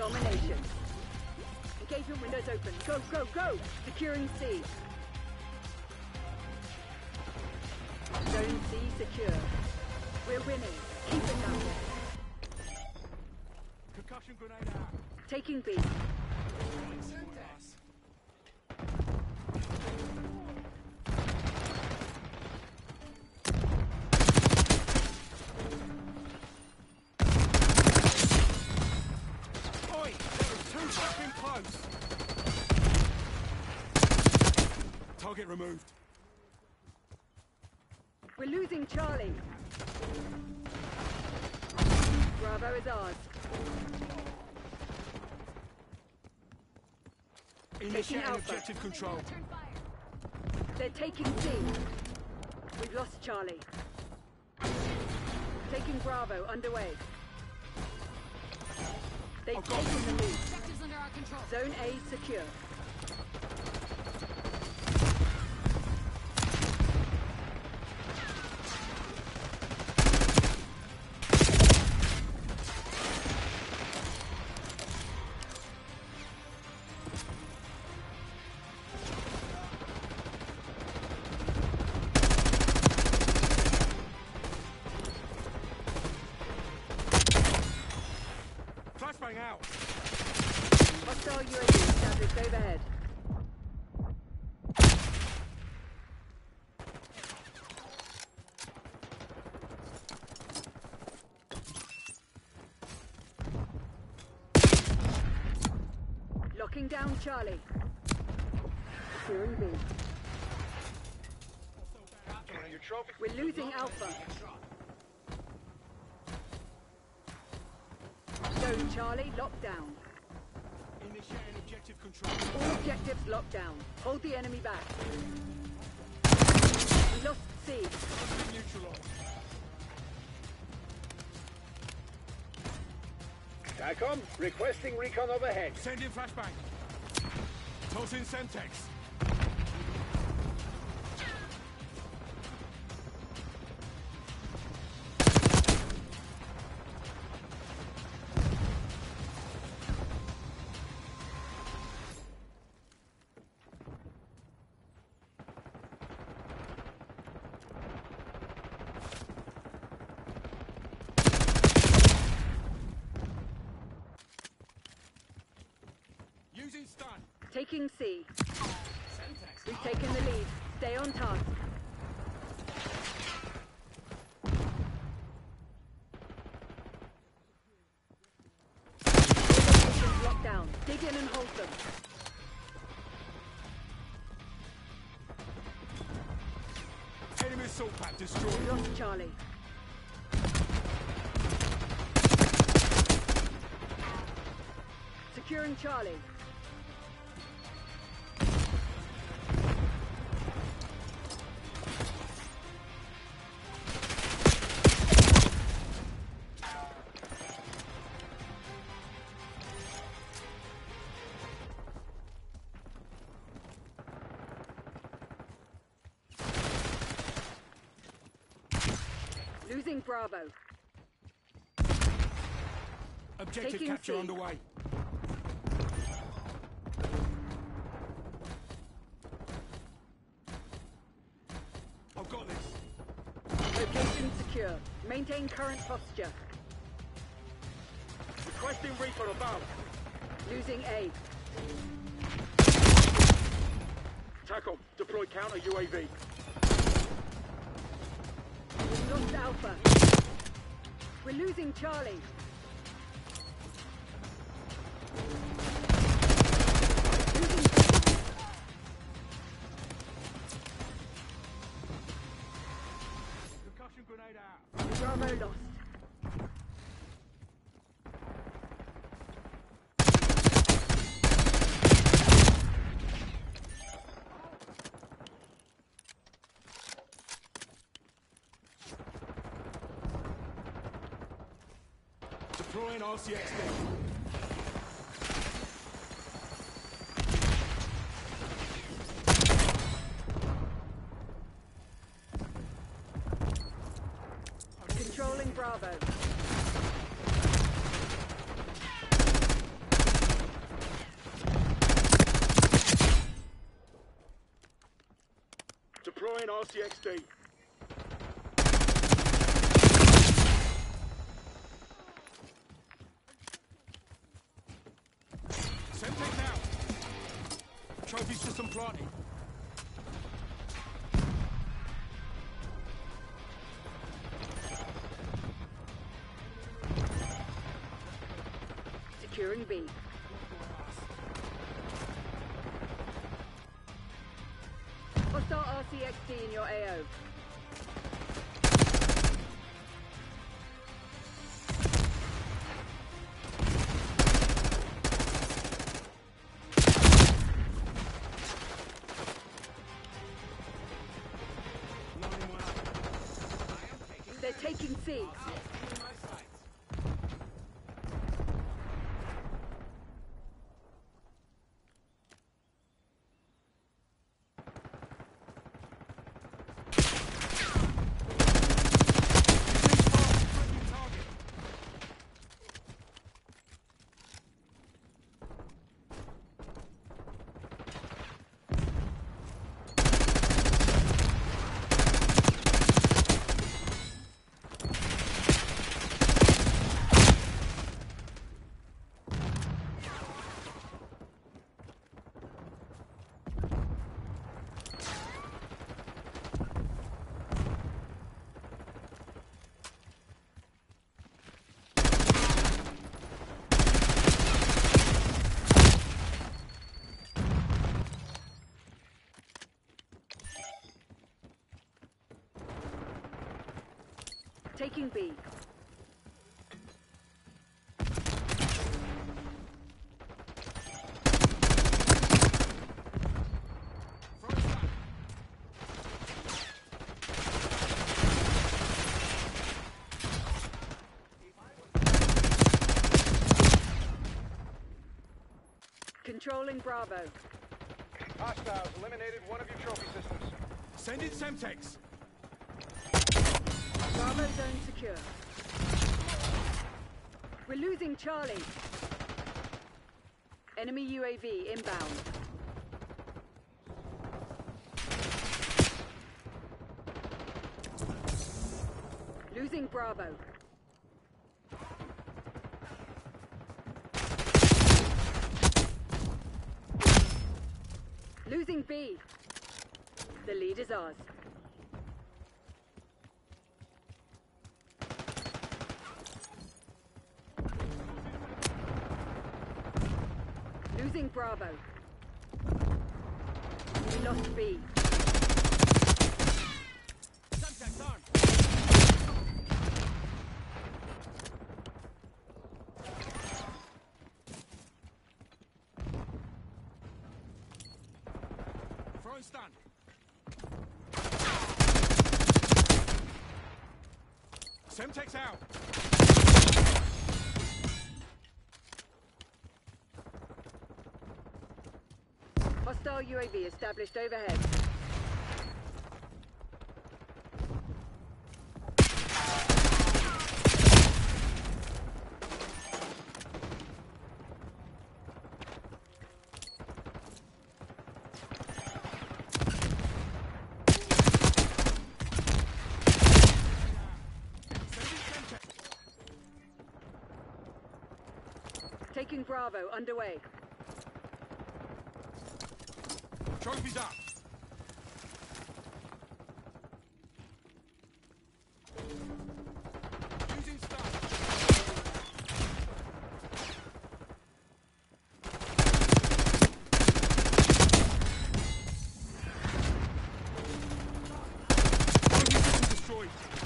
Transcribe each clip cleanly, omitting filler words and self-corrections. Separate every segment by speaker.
Speaker 1: Domination. Engagement windows open. Go, go, go! Securing C. Zone C secure. We're winning. Keep it down there.
Speaker 2: Concussion grenade out.
Speaker 1: Taking B.
Speaker 2: Oi! They're too fucking close! Target removed.
Speaker 1: We're losing Charlie. Bravo is ours.
Speaker 2: Initiating
Speaker 1: Alpha.
Speaker 2: objective control.
Speaker 1: They're taking C. We've lost Charlie. Taking Bravo underway. They've
Speaker 2: I've got
Speaker 1: taken the lead.
Speaker 3: Objectives under our control.
Speaker 1: Zone A secure.
Speaker 2: Flashbang out.
Speaker 1: Hostile UAV established overhead. Locking down Charlie. Securing B. We're losing Alpha. Zone Charlie locked down.
Speaker 2: Initiating objective control.
Speaker 1: All objectives locked down. Hold the enemy back. We lost C.
Speaker 2: Neutralized.
Speaker 4: TACOM, requesting recon overhead.
Speaker 2: Send in flashbang. Toss in Semtex. Using stun.
Speaker 1: Taking C. We've taken the lead. Stay on task. Locations locked down. Dig in and hold them.
Speaker 2: Enemy assault pack destroyed.
Speaker 1: We lost Charlie. Securing Charlie. Losing Bravo.
Speaker 2: Objective
Speaker 1: Taking
Speaker 2: capture
Speaker 1: C.
Speaker 2: underway. I've got this.
Speaker 1: Location secure. Maintain current posture.
Speaker 4: Requesting recon above.
Speaker 1: Losing A.
Speaker 4: TACOM, deploy counter UAV.
Speaker 1: We've lost Alpha. We're losing Charlie. Losing
Speaker 2: Concussion grenade out.
Speaker 1: Bravo lost.
Speaker 2: Deploying RCXD.
Speaker 1: Controlling Bravo.
Speaker 4: RCXD.
Speaker 2: Semtex out. Trophy system planted.
Speaker 1: Securing B. Hostile RCXD in your AO. They're taking C. Taking B. Controlling Bravo.
Speaker 3: Hostiles eliminated one of your trophy systems.
Speaker 2: Send in Semtex.
Speaker 1: Bravo zone secure. We're losing Charlie. Enemy UAV inbound. Losing Bravo. Losing B. The lead is ours. Losing Bravo. We lost B.
Speaker 2: Semtex armed. Throwing stun. Semtex out.
Speaker 1: Hostile UAV established overhead. Taking Bravo underway.
Speaker 2: Trophies up. Using stun. Trophy system destroyed.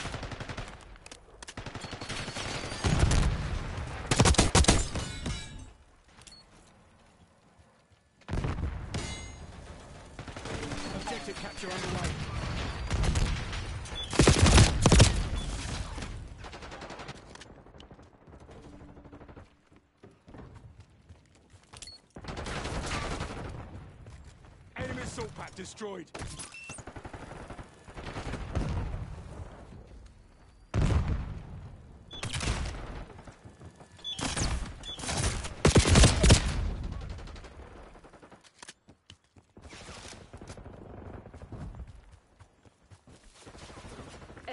Speaker 2: Objective capture underway. Enemy assault pack destroyed.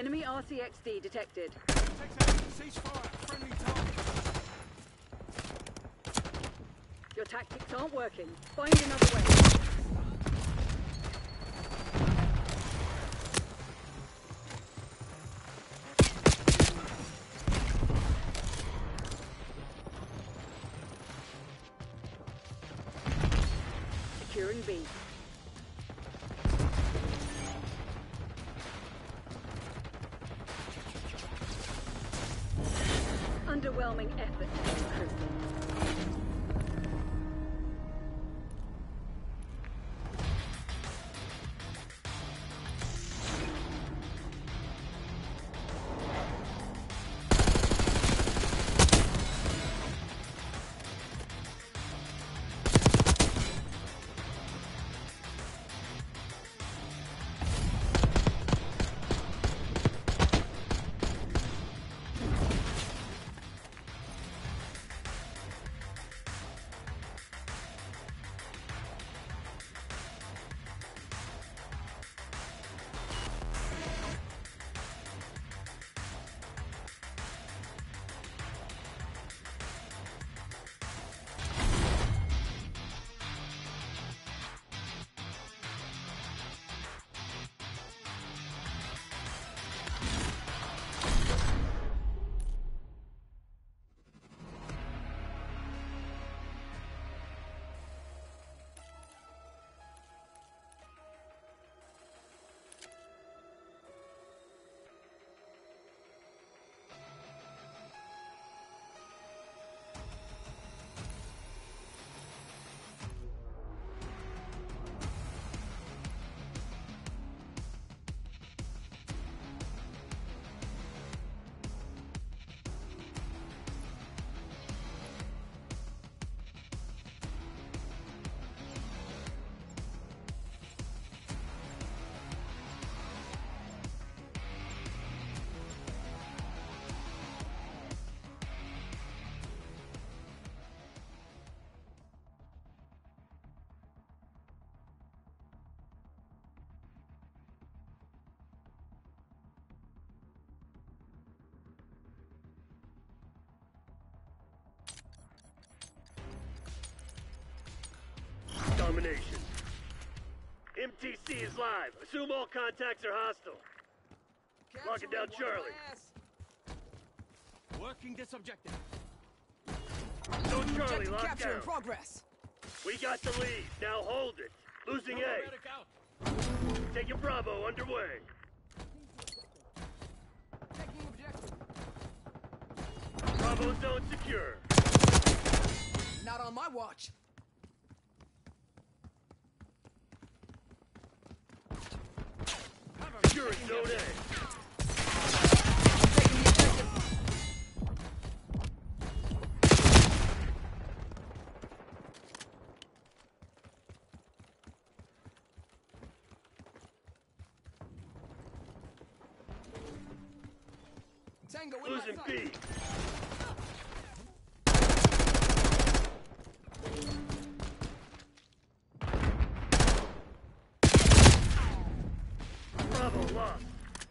Speaker 1: Enemy RCXD detected.
Speaker 2: Takes out. Ceasefire. Friendly target.
Speaker 1: Your tactics aren't working. Find another way. Securing B. Underwhelming effort to decrypt it.
Speaker 5: Domination. MTC is live. Assume all contacts are hostile. Locking down Charlie.
Speaker 2: Working this objective.
Speaker 5: Zone Charlie locked
Speaker 6: Capture
Speaker 5: down.
Speaker 6: in progress.
Speaker 5: We got the lead. Now hold it. Losing A.
Speaker 2: Medic out.
Speaker 5: Taking Bravo underway.
Speaker 6: Taking objective.
Speaker 5: Bravo zone secure.
Speaker 6: Not on my watch.
Speaker 5: Securing zone A.
Speaker 6: Taking the objective. Tango in
Speaker 5: Losing
Speaker 6: my
Speaker 5: B.
Speaker 6: sight.
Speaker 5: Bravo lost.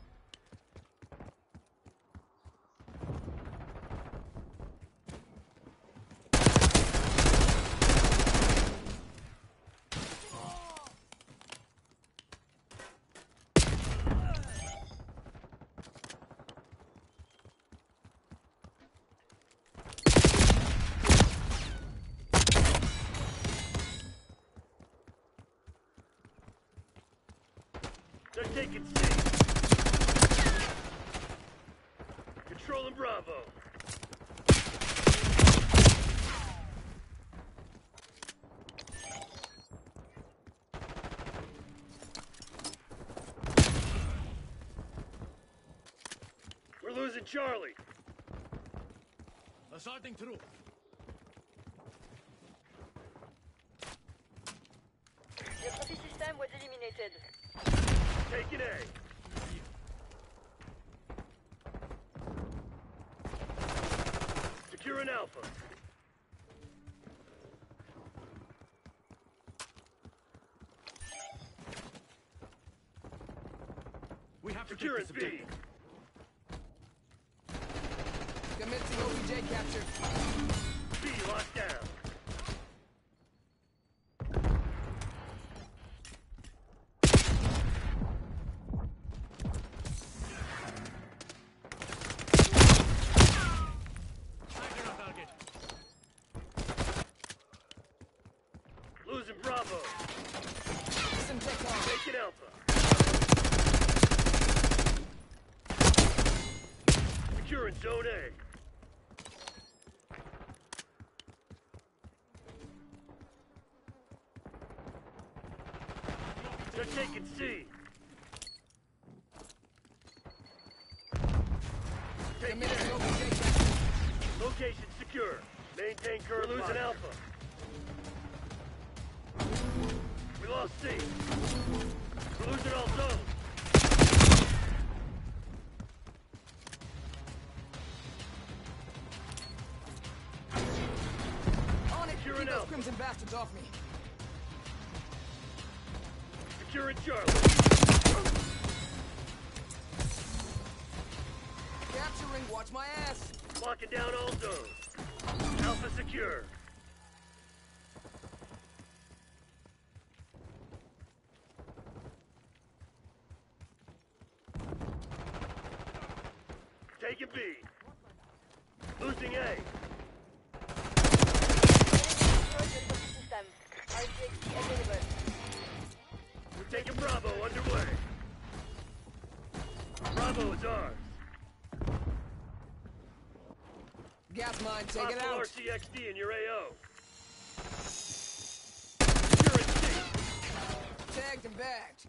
Speaker 5: They're taking C. Controlling Bravo. We're losing Charlie.
Speaker 2: Assaulting through.
Speaker 7: The trophy system was eliminated.
Speaker 5: Taking A. Securing Alpha.
Speaker 2: We have to take
Speaker 5: Securing
Speaker 2: this
Speaker 5: B.
Speaker 2: objective.
Speaker 6: captured.
Speaker 5: B locked down. Losing Bravo.
Speaker 6: Semtech on.
Speaker 5: Taking Alpha. Securing Zone A. They're taking C. Taking
Speaker 6: Committed
Speaker 5: A.
Speaker 6: OPJ captured.
Speaker 5: Location secure. Maintain current. We're losing Alpha. We lost C. We're losing all zones.
Speaker 6: On it.
Speaker 5: Securing
Speaker 6: Keep those
Speaker 5: Alpha.
Speaker 6: crimson bastards off me.
Speaker 5: Securing Charlie.
Speaker 6: Capturing. Watch my ass.
Speaker 5: Locking down all zones. Alpha secure. Taking B. Losing A.
Speaker 7: Enemy destroyed the trophy system. RCXD available.
Speaker 5: We're taking Bravo underway. Bravo is ours.
Speaker 6: Gas mine. Take it
Speaker 5: Hostile
Speaker 6: out.
Speaker 5: RCXD in your AO. Securing C.
Speaker 6: Tagged and bagged.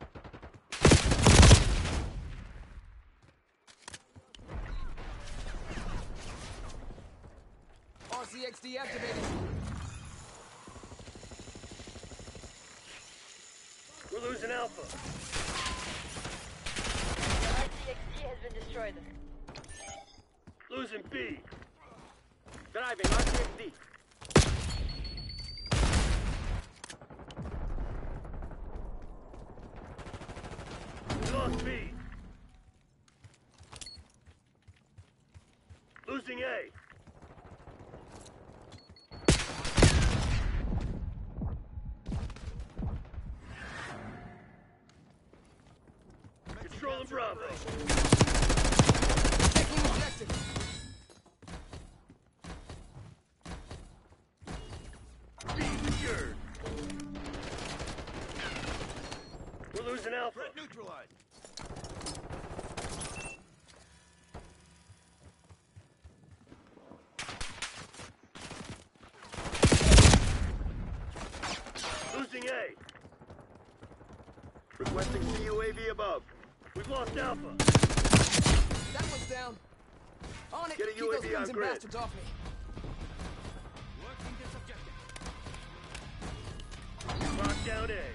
Speaker 6: RCXD activated.
Speaker 5: We're losing Alpha.
Speaker 7: The RCXD has been destroyed.
Speaker 5: Losing B.
Speaker 1: Driving RCXD.
Speaker 5: We lost B. Losing A. Controlling Bravo.
Speaker 6: Taking objective.
Speaker 5: B secured. We're losing Alpha.
Speaker 2: Threat neutralized.
Speaker 5: Losing A.
Speaker 4: Requesting CUAV above.
Speaker 5: We've lost Alpha.
Speaker 6: That one's down. On it.
Speaker 4: Get a
Speaker 6: Keep those
Speaker 4: UAV on
Speaker 6: crimson
Speaker 4: grid.
Speaker 6: bastards off me.
Speaker 2: Working this objective.
Speaker 5: Lock down A.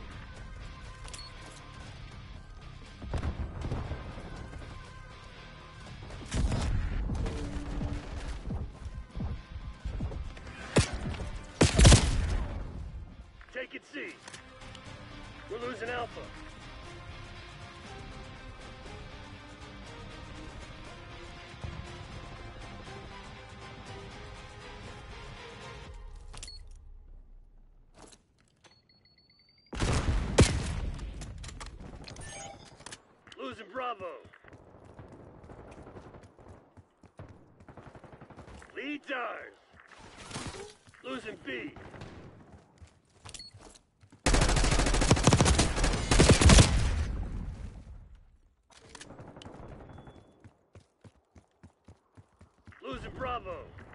Speaker 5: Taking C. We're losing Alpha. Losing Bravo. Lead's ours. Losing B. Losing Bravo.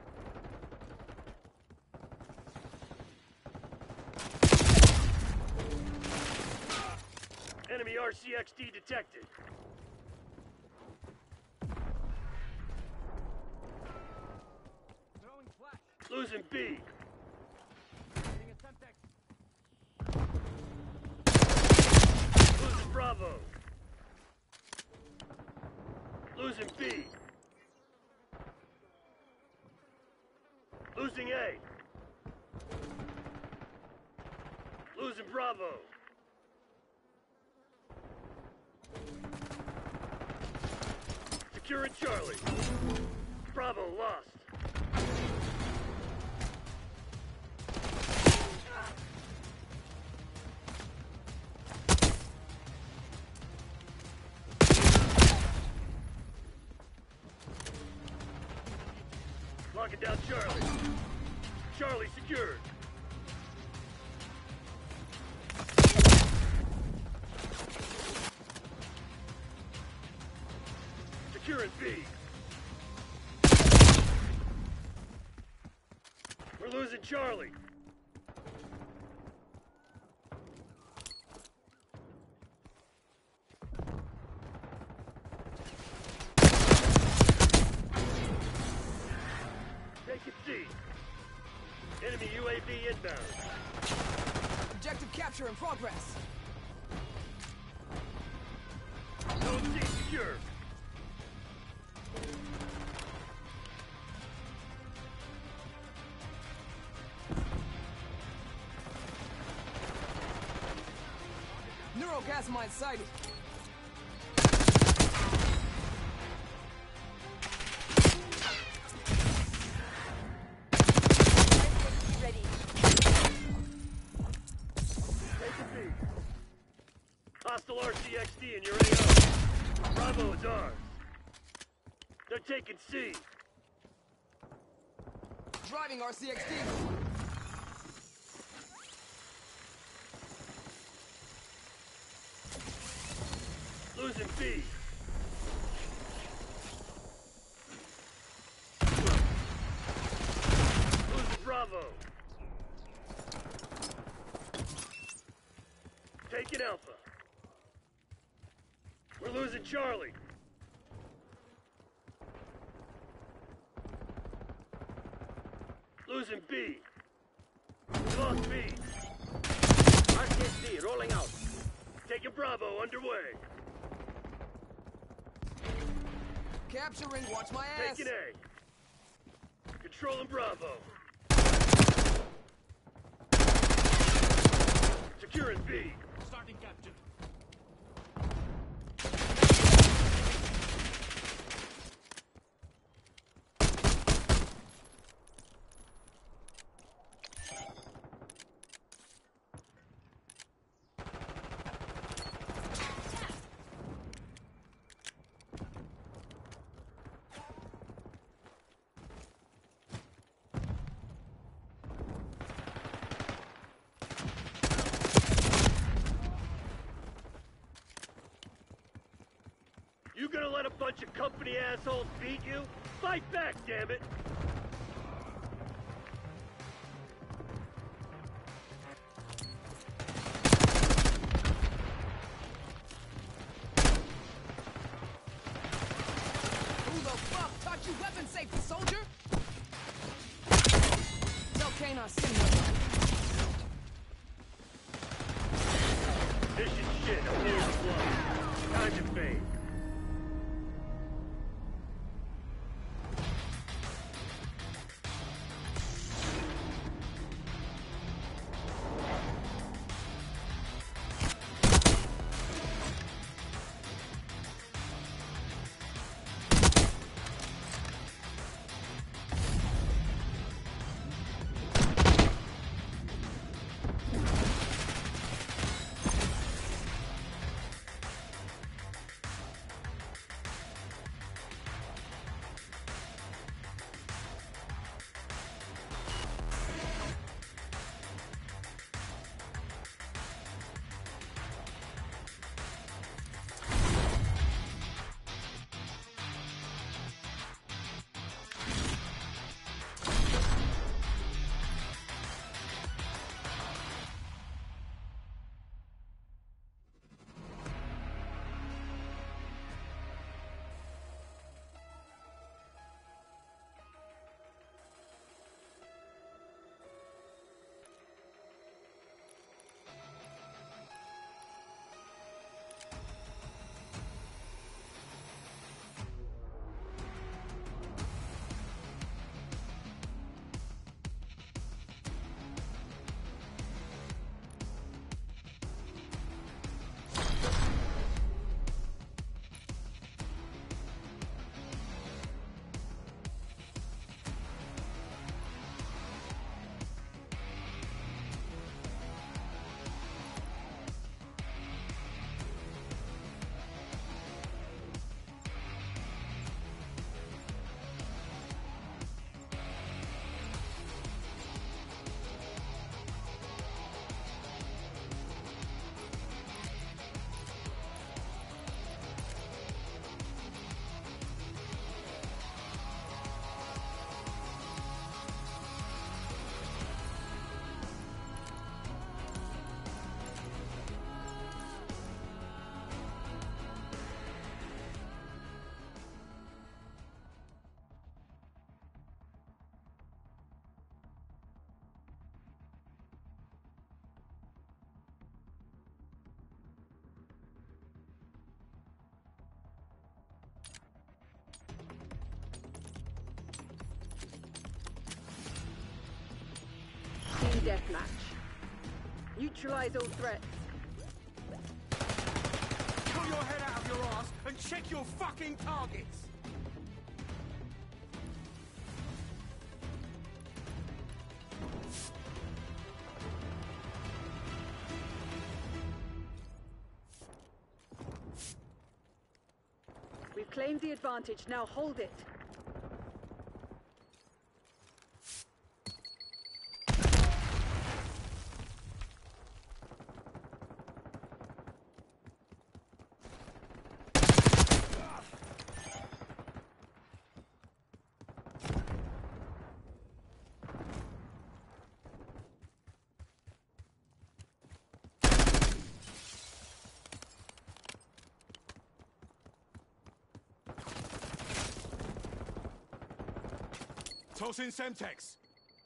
Speaker 5: Enemy RCXD detected.
Speaker 2: Throwing flash.
Speaker 5: Losing B.
Speaker 2: Getting a Semtex.
Speaker 5: Losing Bravo. Losing B. Losing A. Losing Bravo. Securing Charlie. Bravo lost. secured. Securing B. We're losing Charlie. Taking C. Enemy UAV inbound.
Speaker 6: Objective capture in progress.
Speaker 5: Zone C secure.
Speaker 6: Neurogas mine sighted.
Speaker 7: RCXD ready.
Speaker 5: Taking B. Hostile RCXD in your AO. Bravo is ours. They're taking C.
Speaker 6: Driving RCXD.
Speaker 5: Losing B. Losing Bravo. Taking Alpha. We're losing Charlie. Losing B. We lost B.
Speaker 4: RCXD rolling out.
Speaker 5: Taking Bravo underway.
Speaker 6: Capturing, watch my ass.
Speaker 5: Taking A. Controlling Bravo. Securing B.
Speaker 2: Starting capture.
Speaker 5: You gonna let a bunch of company assholes beat you? Fight back, damn it!
Speaker 6: Who the fuck taught you weapon safety, soldier? Tell Kane I'll send you.
Speaker 5: This is shit, a war flow. Time to fade.
Speaker 1: deathmatch. Neutralize all threats.
Speaker 2: Pull your head out of your ass and check your fucking targets!
Speaker 1: We've claimed the advantage, now hold it.
Speaker 2: Tossing Semtex.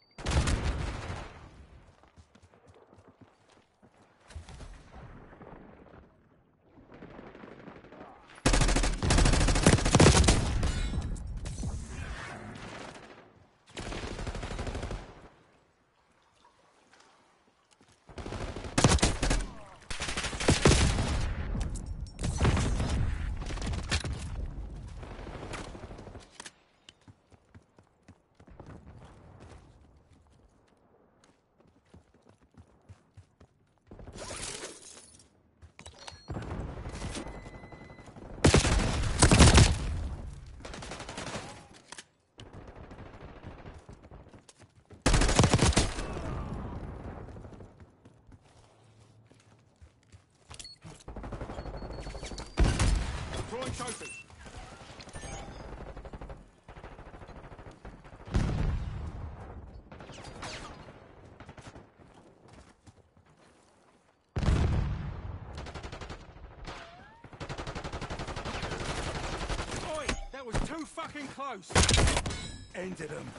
Speaker 2: Throwing trophy. Oi! That was too fucking close! Ended him.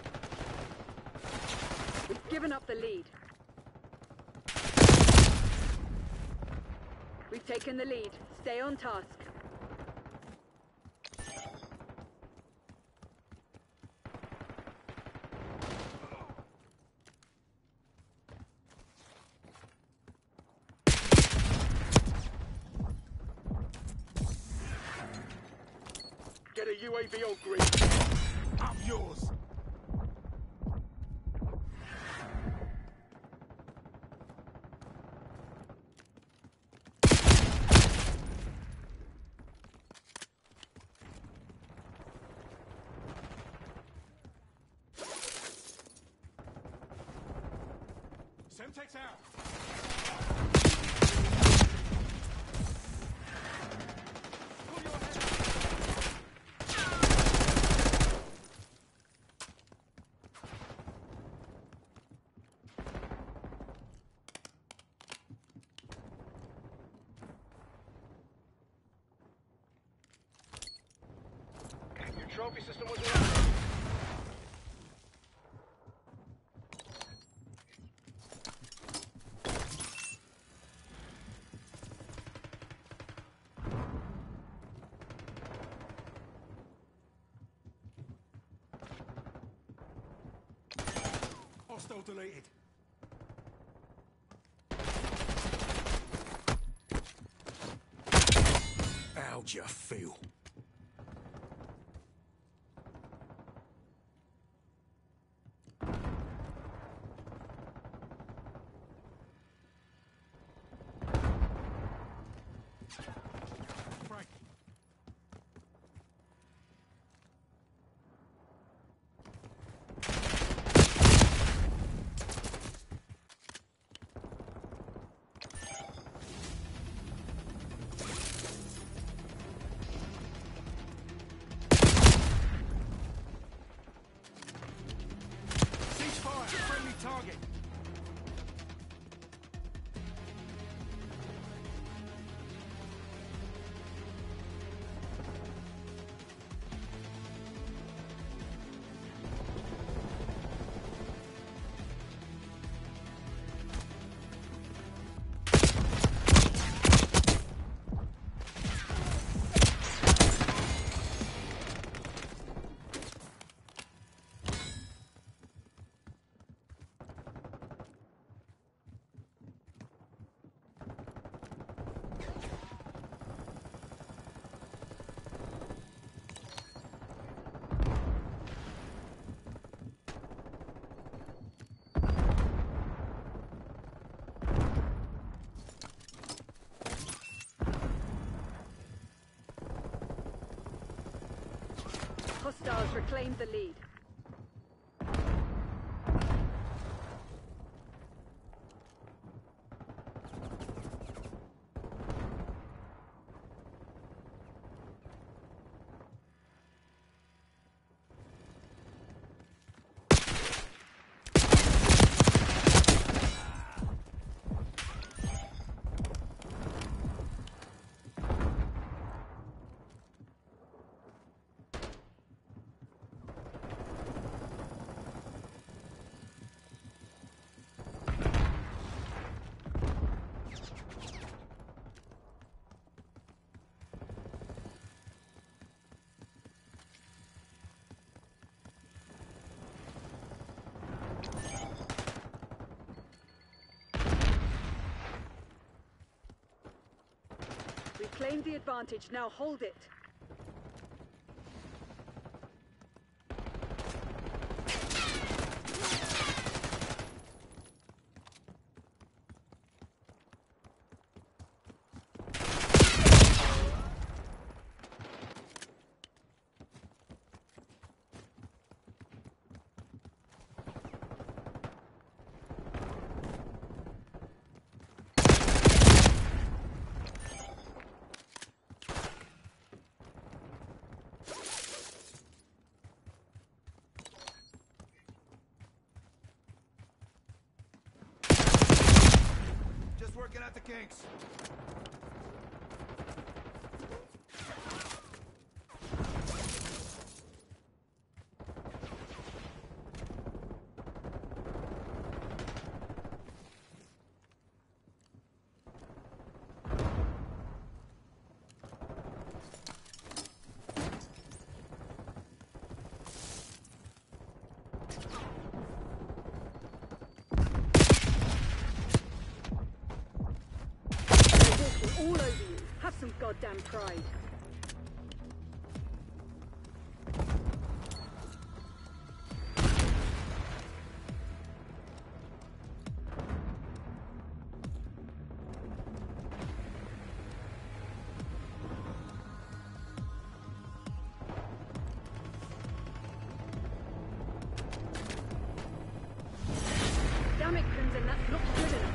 Speaker 1: We've given up the lead. We've taken the lead. Stay on task.
Speaker 4: Get a UAV on grid.
Speaker 2: Up yours! Semtex out! Pull your head out!
Speaker 3: Your trophy system was around.
Speaker 2: Hostile deleted. How'd you feel? Frank.
Speaker 1: Hostiles reclaimed the lead. Reclaim the advantage, now hold it.
Speaker 2: Working out the kinks.
Speaker 1: All over you. Have some goddamn pride. Damn it, Crimson, that's not good enough.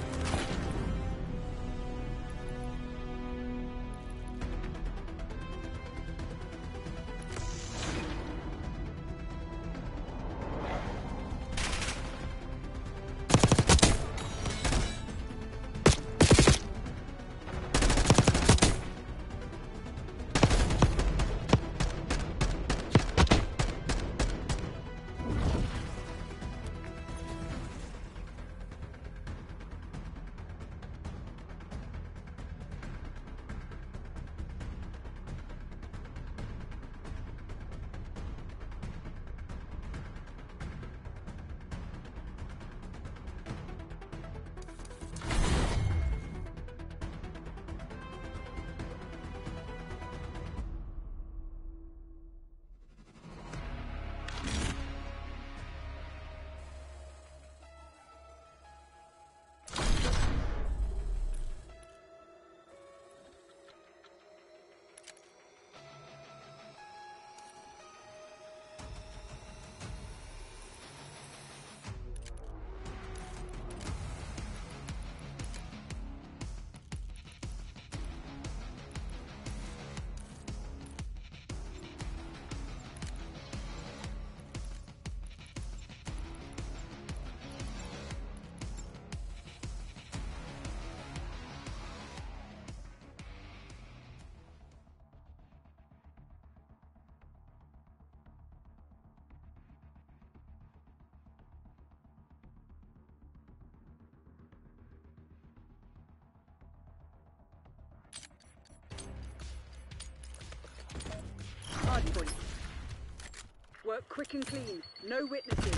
Speaker 1: Hardpoint. Work quick and clean. No witnesses.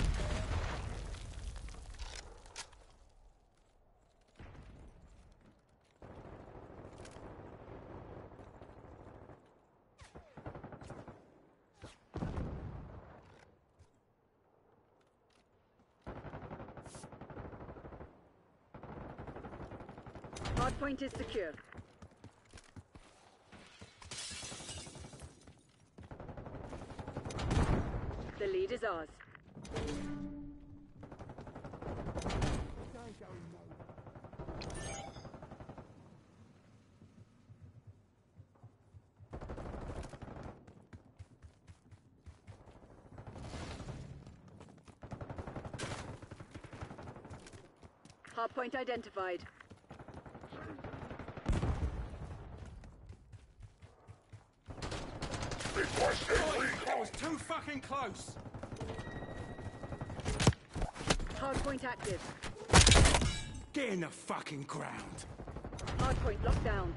Speaker 1: Hardpoint is secure. point is ours. Hardpoint identified.
Speaker 2: Oi, that was too fucking close.
Speaker 1: Hardpoint active.
Speaker 2: Get in the fucking ground.
Speaker 1: Hardpoint locked down.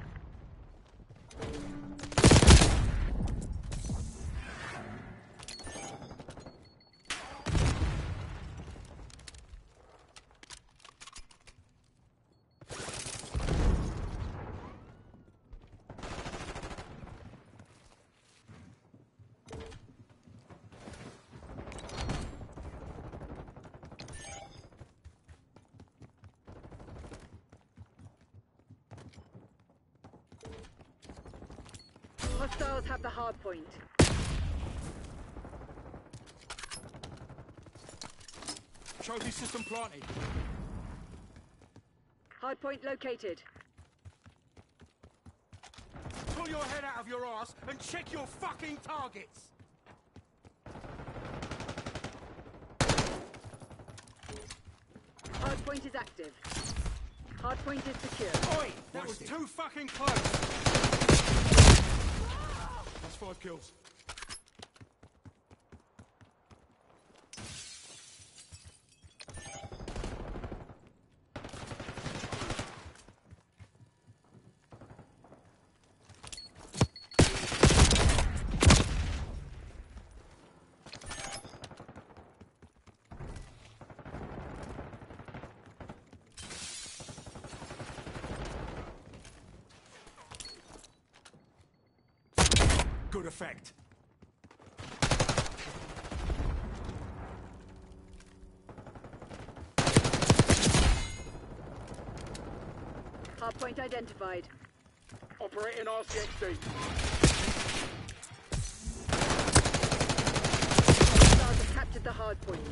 Speaker 1: Hostiles have the hard point.
Speaker 2: Trophy system planted.
Speaker 1: Hard point located.
Speaker 2: Pull your head out of your ass and check your fucking targets.
Speaker 1: Hard point is active. Hard point is secure.
Speaker 2: Oi, that was too fucking close. That's 5 kills. Good effect.
Speaker 1: Hardpoint identified.
Speaker 4: Operating RCXD.
Speaker 1: Hostiles have captured the hardpoint.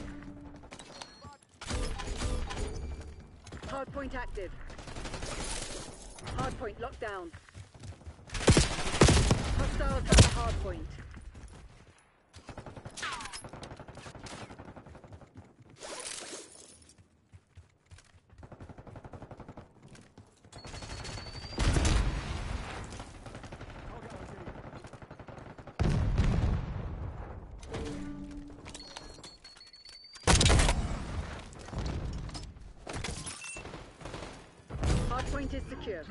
Speaker 1: Hardpoint active. Hardpoint locked down. Hostiles have the hardpoint. Hardpoint is secure.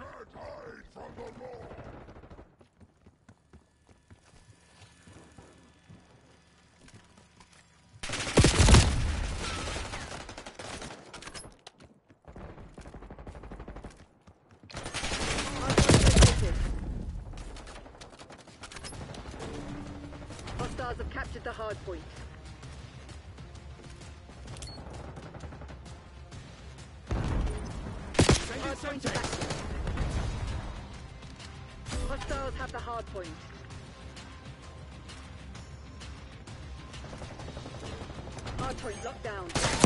Speaker 1: Hostiles have captured the hardpoint. Hardpoint is active. Hostiles have the hardpoint. Hardpoint locked down.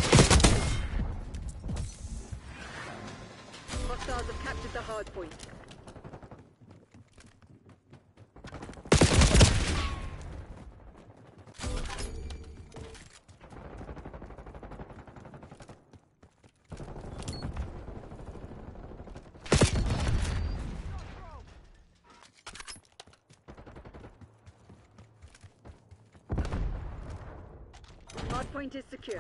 Speaker 1: Hostiles have captured the hardpoint. Hardpoint is secure.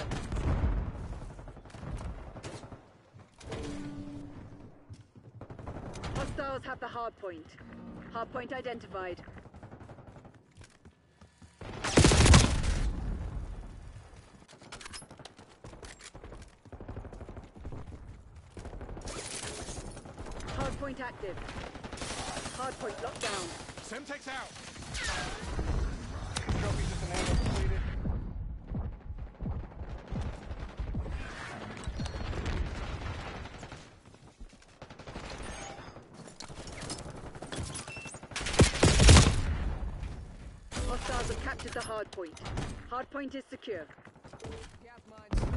Speaker 1: Hostiles have the hardpoint. Hardpoint identified. Hardpoint active. Hardpoint locked down.
Speaker 2: Semtex out.
Speaker 3: Trophy system handle completed.
Speaker 1: Hostiles have captured captured the hard point. Hard point is secure.
Speaker 6: Gas mine.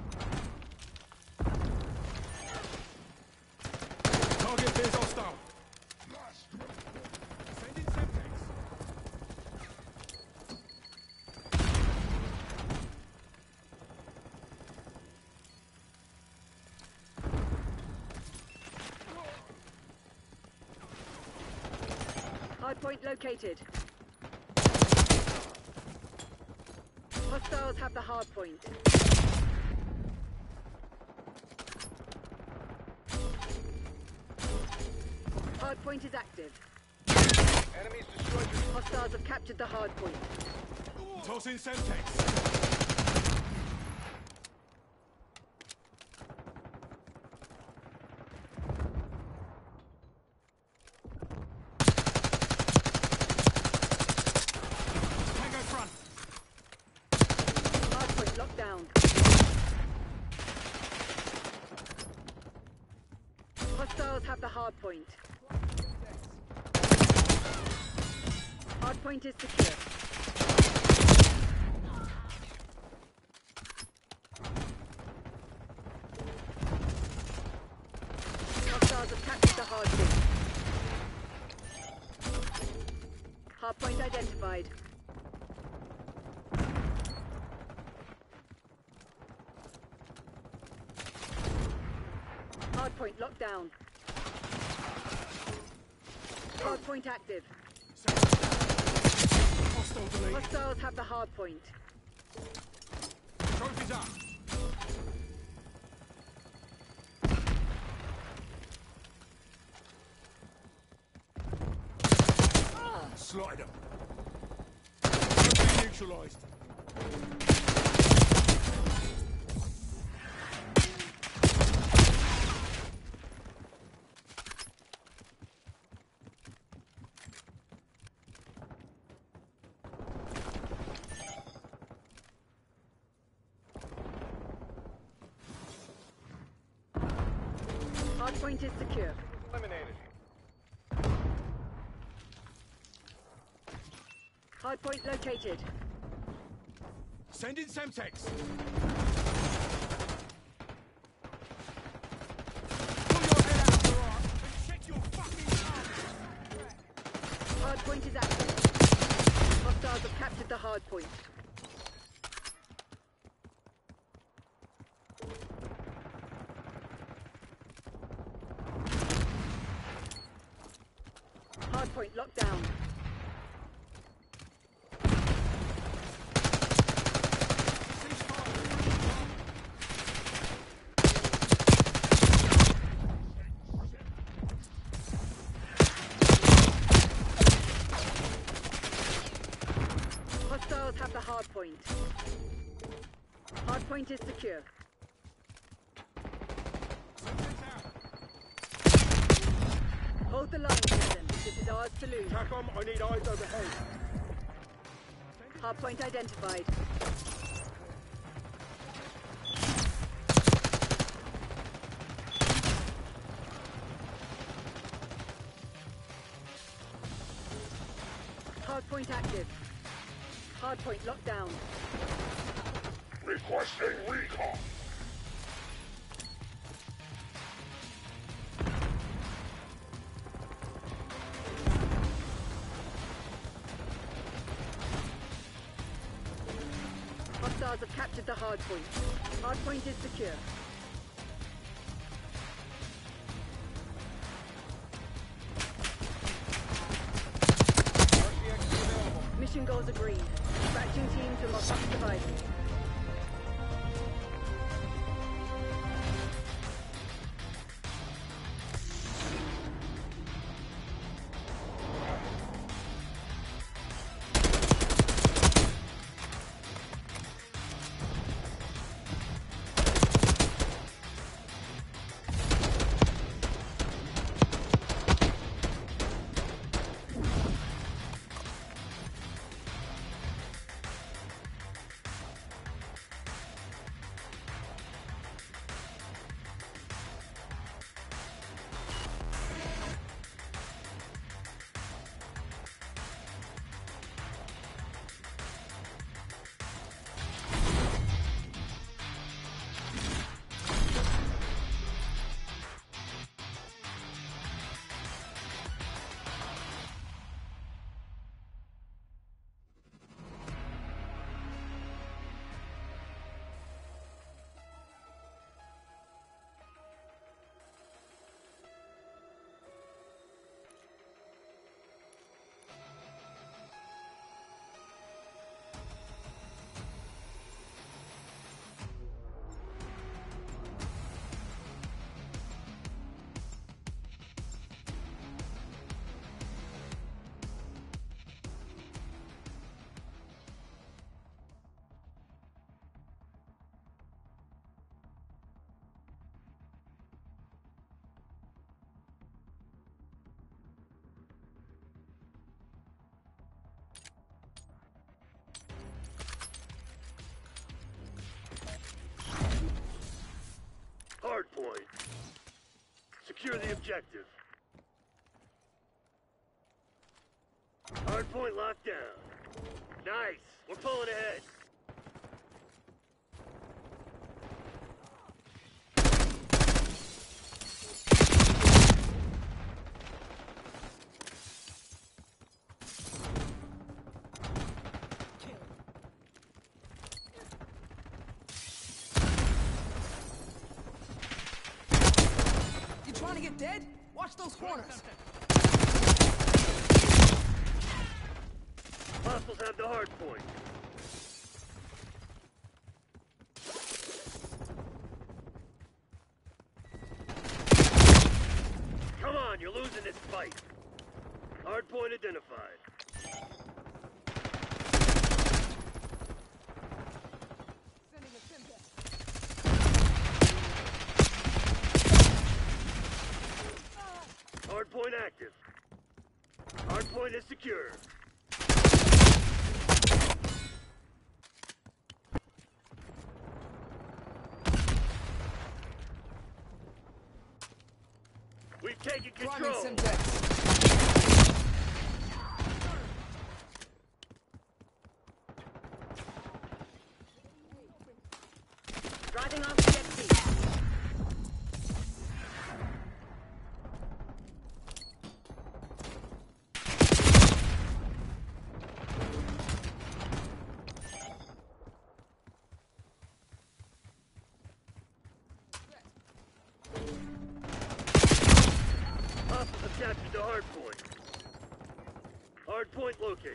Speaker 2: Target appears hostile. Sending Semtex.
Speaker 1: Hard point located. Hostiles have the hard point. Hard point is active.
Speaker 3: Enemies destroyed your...
Speaker 1: Hostiles have captured the hard point.
Speaker 2: Tossing Semtex. Tango front.
Speaker 1: Hard point locked down. Hostiles have the hard point. Hard point is secure. Hostiles have captured the hard point. Hard point identified. Hard point locked down. Hard point active.
Speaker 2: Hostile deleted.
Speaker 1: Hostiles have the hard point.
Speaker 2: Trophies up. Slotted them. Trophy neutralized.
Speaker 1: Hard point is secure.
Speaker 3: Eliminated.
Speaker 1: Hard point located.
Speaker 2: Sending Semtex. Pull your head out of the arm and check your fucking arms.
Speaker 1: Hard point is active. Hostiles have captured the hard point. Hard point locked down. Hostiles have the hard point. Hard point is secure. Hold the line, Citizen. This is ours to lose.
Speaker 4: TACOM, I need eyes overhead.
Speaker 1: Hard point identified. Hard point active. Hard point locked down.
Speaker 3: Requesting recon.
Speaker 1: Hostiles have captured the hard point. Hard point is secure.
Speaker 3: RCXD available.
Speaker 1: Mission goals agreed. Dispatching team to Mossad device.
Speaker 5: point. Secure the objective. Hard point locked down. Nice. We're pulling ahead.
Speaker 6: You trying to get dead? Watch those corners.
Speaker 5: Hostiles have the hard point. Come on, you're losing this fight. Hard point identified.
Speaker 6: Sending a Simtek.
Speaker 5: Hard point active. Hard point is secure. We've taken
Speaker 6: Priming
Speaker 5: control.
Speaker 6: Simtek.
Speaker 1: Driving off CXC.
Speaker 5: Hostiles have captured the hard point. Hard point located.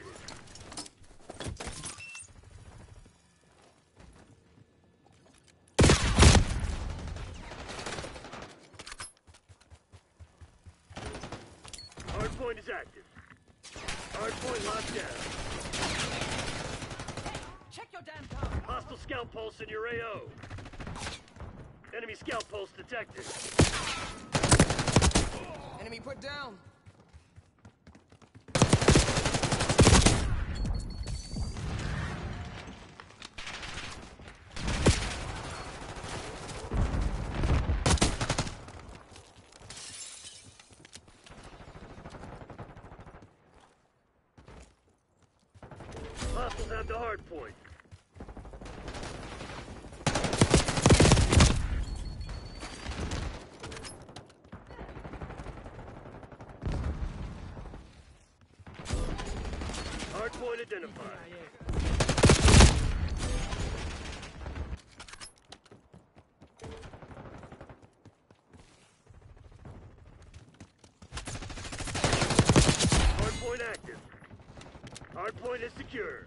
Speaker 5: Hard point is active. Hard point locked down.
Speaker 1: Check your damn car.
Speaker 5: Hostile scout pulse in your AO. Enemy scout pulse detected.
Speaker 6: Enemy put down.
Speaker 5: Hostiles have the hard point. Hard point identified. Hard point active. Hard point is secure.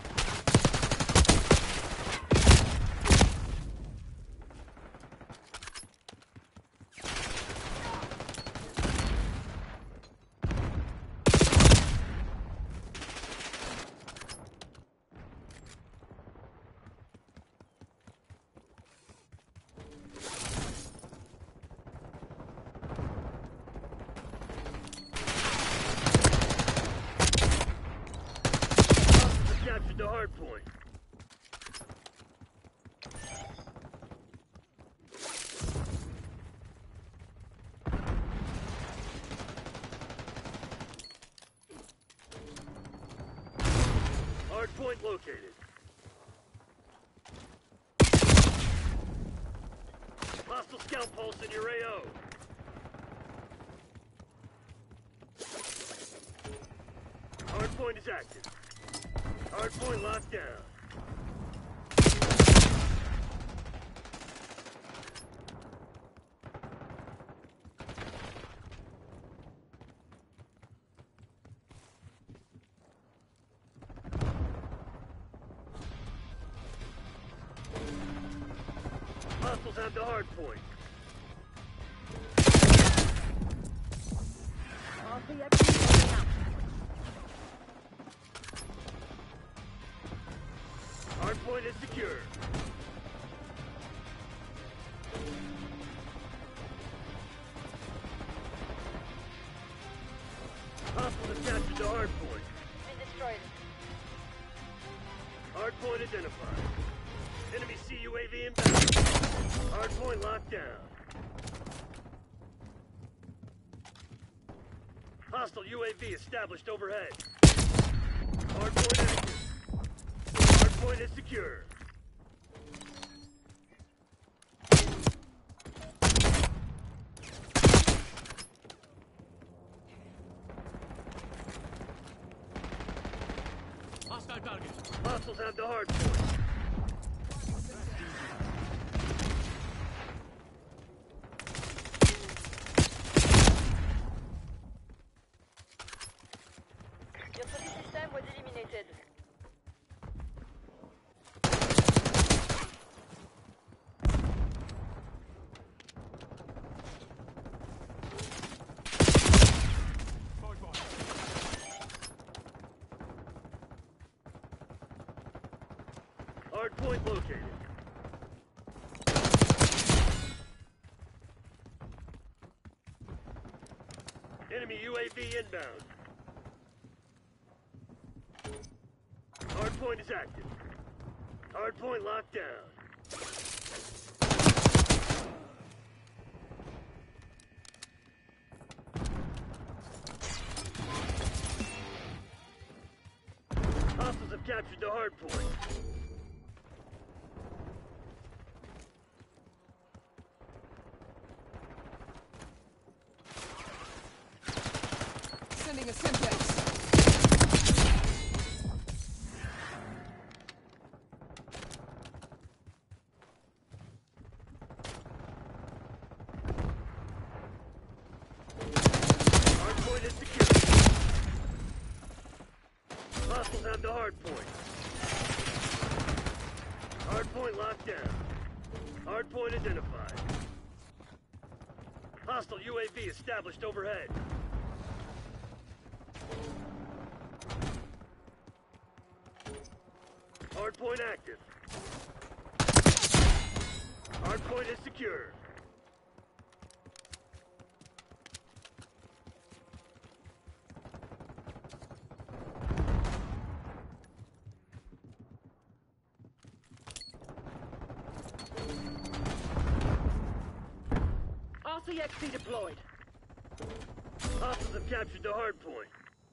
Speaker 5: Captured the hard point. Hard point located. Hostile scout pulse in your AO. Hard point is active. Hard point locked down. Hostiles have the hard point.
Speaker 1: RCXC going out.
Speaker 5: Hard point is secure. Hostiles have captured the hard point.
Speaker 7: We destroyed.
Speaker 5: Hard point identified. Enemy CUAV inbound. Hard point locked down. Hostile UAV established overhead. Hardpoint active. Hardpoint is secure.
Speaker 2: Hostile target.
Speaker 5: Hostiles have the hardpoint.
Speaker 7: Your trophy system was eliminated.
Speaker 2: Forward fire.
Speaker 5: Hardpoint located. Enemy UAV inbound. Hardpoint is active. Hardpoint locked down. Hostiles have captured the hardpoint.
Speaker 6: Sending a Simpex.
Speaker 5: Hardpoint is secure. Hostiles have the hardpoint. Hardpoint locked down. Hardpoint identified. Hostile UAV established overhead. Hardpoint active. Hardpoint is secure.
Speaker 1: RCXD deployed.
Speaker 5: Hostiles have captured the hardpoint.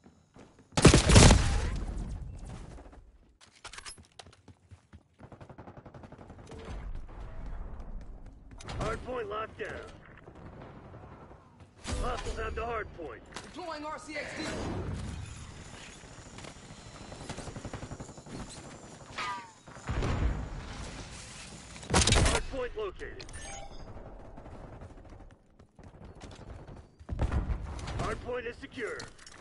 Speaker 5: Hardpoint locked down. Hostiles have the hardpoint.
Speaker 6: Deploying RCXD.
Speaker 5: Hardpoint located. Hardpoint is secure.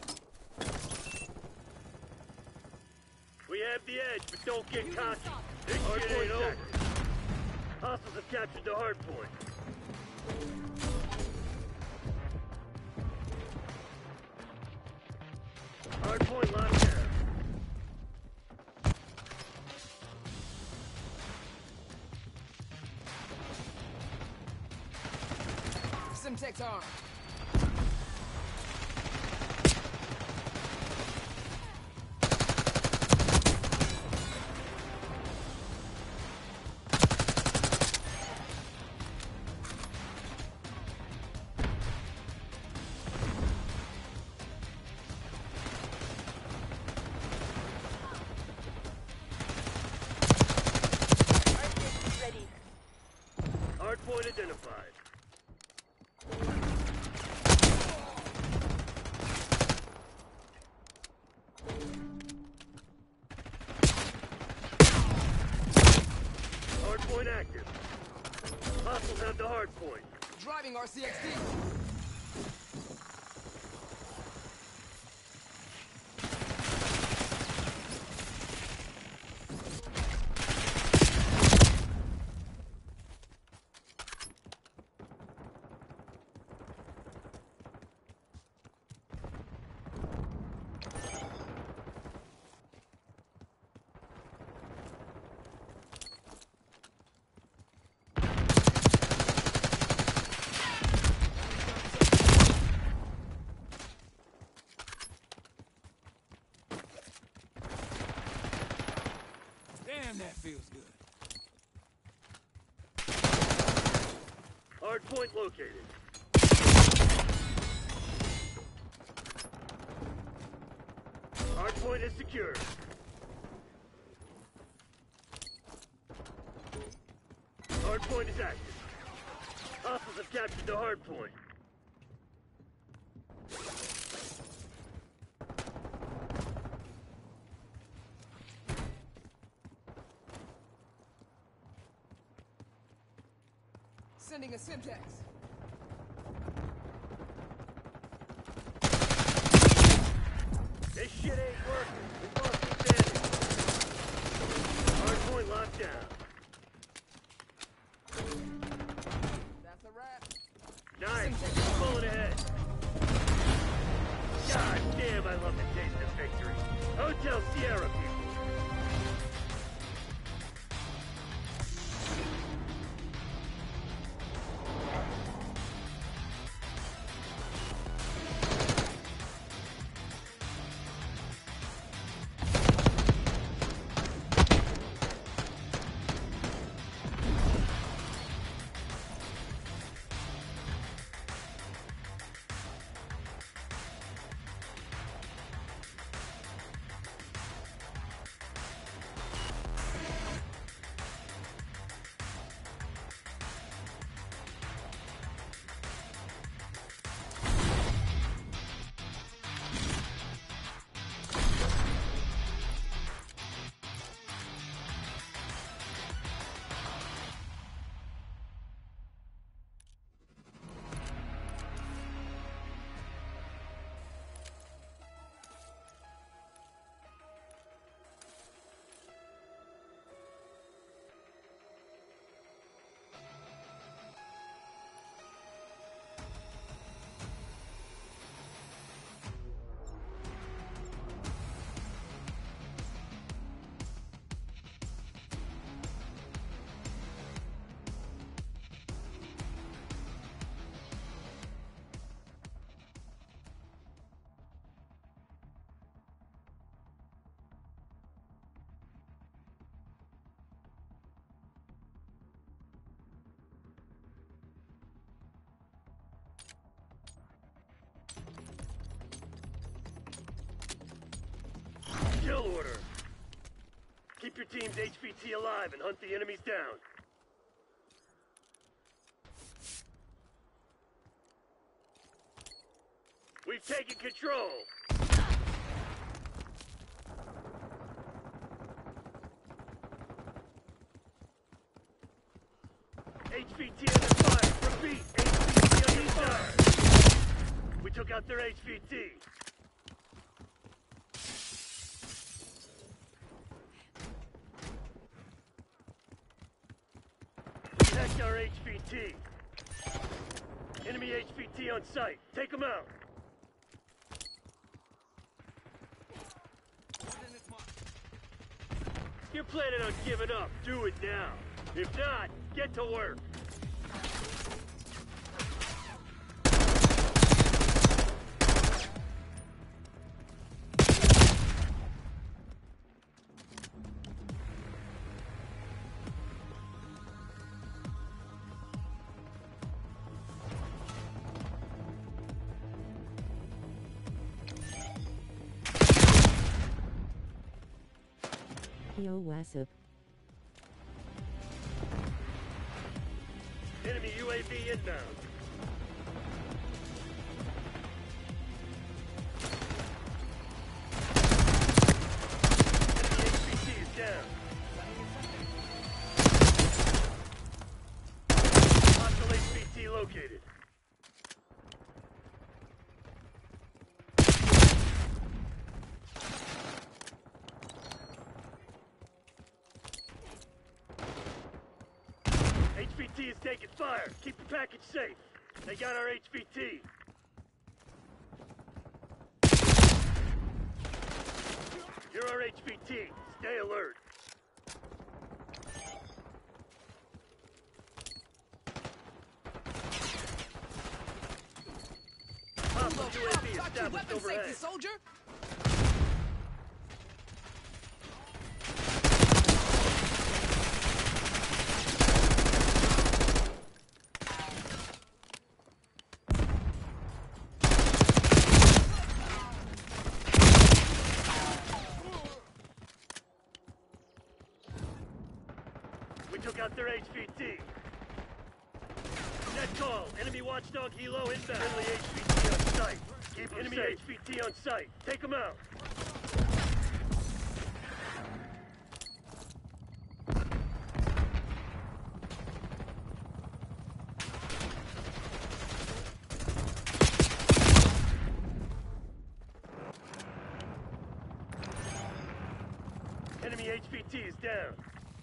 Speaker 5: We have the edge, but don't get cocky. This shit ain't over. Hostiles have captured the hardpoint. Hardpoint locked down.
Speaker 6: Simtex armed.
Speaker 7: RCXD ready.
Speaker 5: Hardpoint identified. Hardpoint active. Hostiles have the hardpoint.
Speaker 6: Driving RCXD.
Speaker 2: Damn, that feels good.
Speaker 5: Hardpoint located. Hardpoint is secure. Hardpoint is active. Hostiles have captured the hardpoint.
Speaker 6: Sending a Simtex.
Speaker 5: This shit ain't working. We lost the advantage. Hardpoint locked down.
Speaker 6: That's a wrap.
Speaker 5: Nice. Pulling ahead. God damn, I love the taste of victory. Hotel Sierra, people. Kill order. Keep your team's HVT alive and hunt the enemies down. We've taken control. HVT under fire. Repeat, HVT under fire. We took out their HVT. Protect our HVT. Enemy HVT on site. Take them out. You're planning on giving up. Do it now. If not, get to work.
Speaker 8: Yo, what's up?
Speaker 5: Enemy UAV inbound. Enemy HVT is down. Hostile HVT located. HVT is taking fire. Keep the package safe. They got our HVT. You're our HVT. Stay alert. Hostile UAV
Speaker 6: Got your
Speaker 5: established
Speaker 6: weapon safety,
Speaker 5: overhead.
Speaker 6: soldier.
Speaker 5: their HVT. Net call. Enemy watchdog helo inbound. Friendly HVT on site. Keep enemy safe. HVT on site. Take them out. Enemy HVT is down.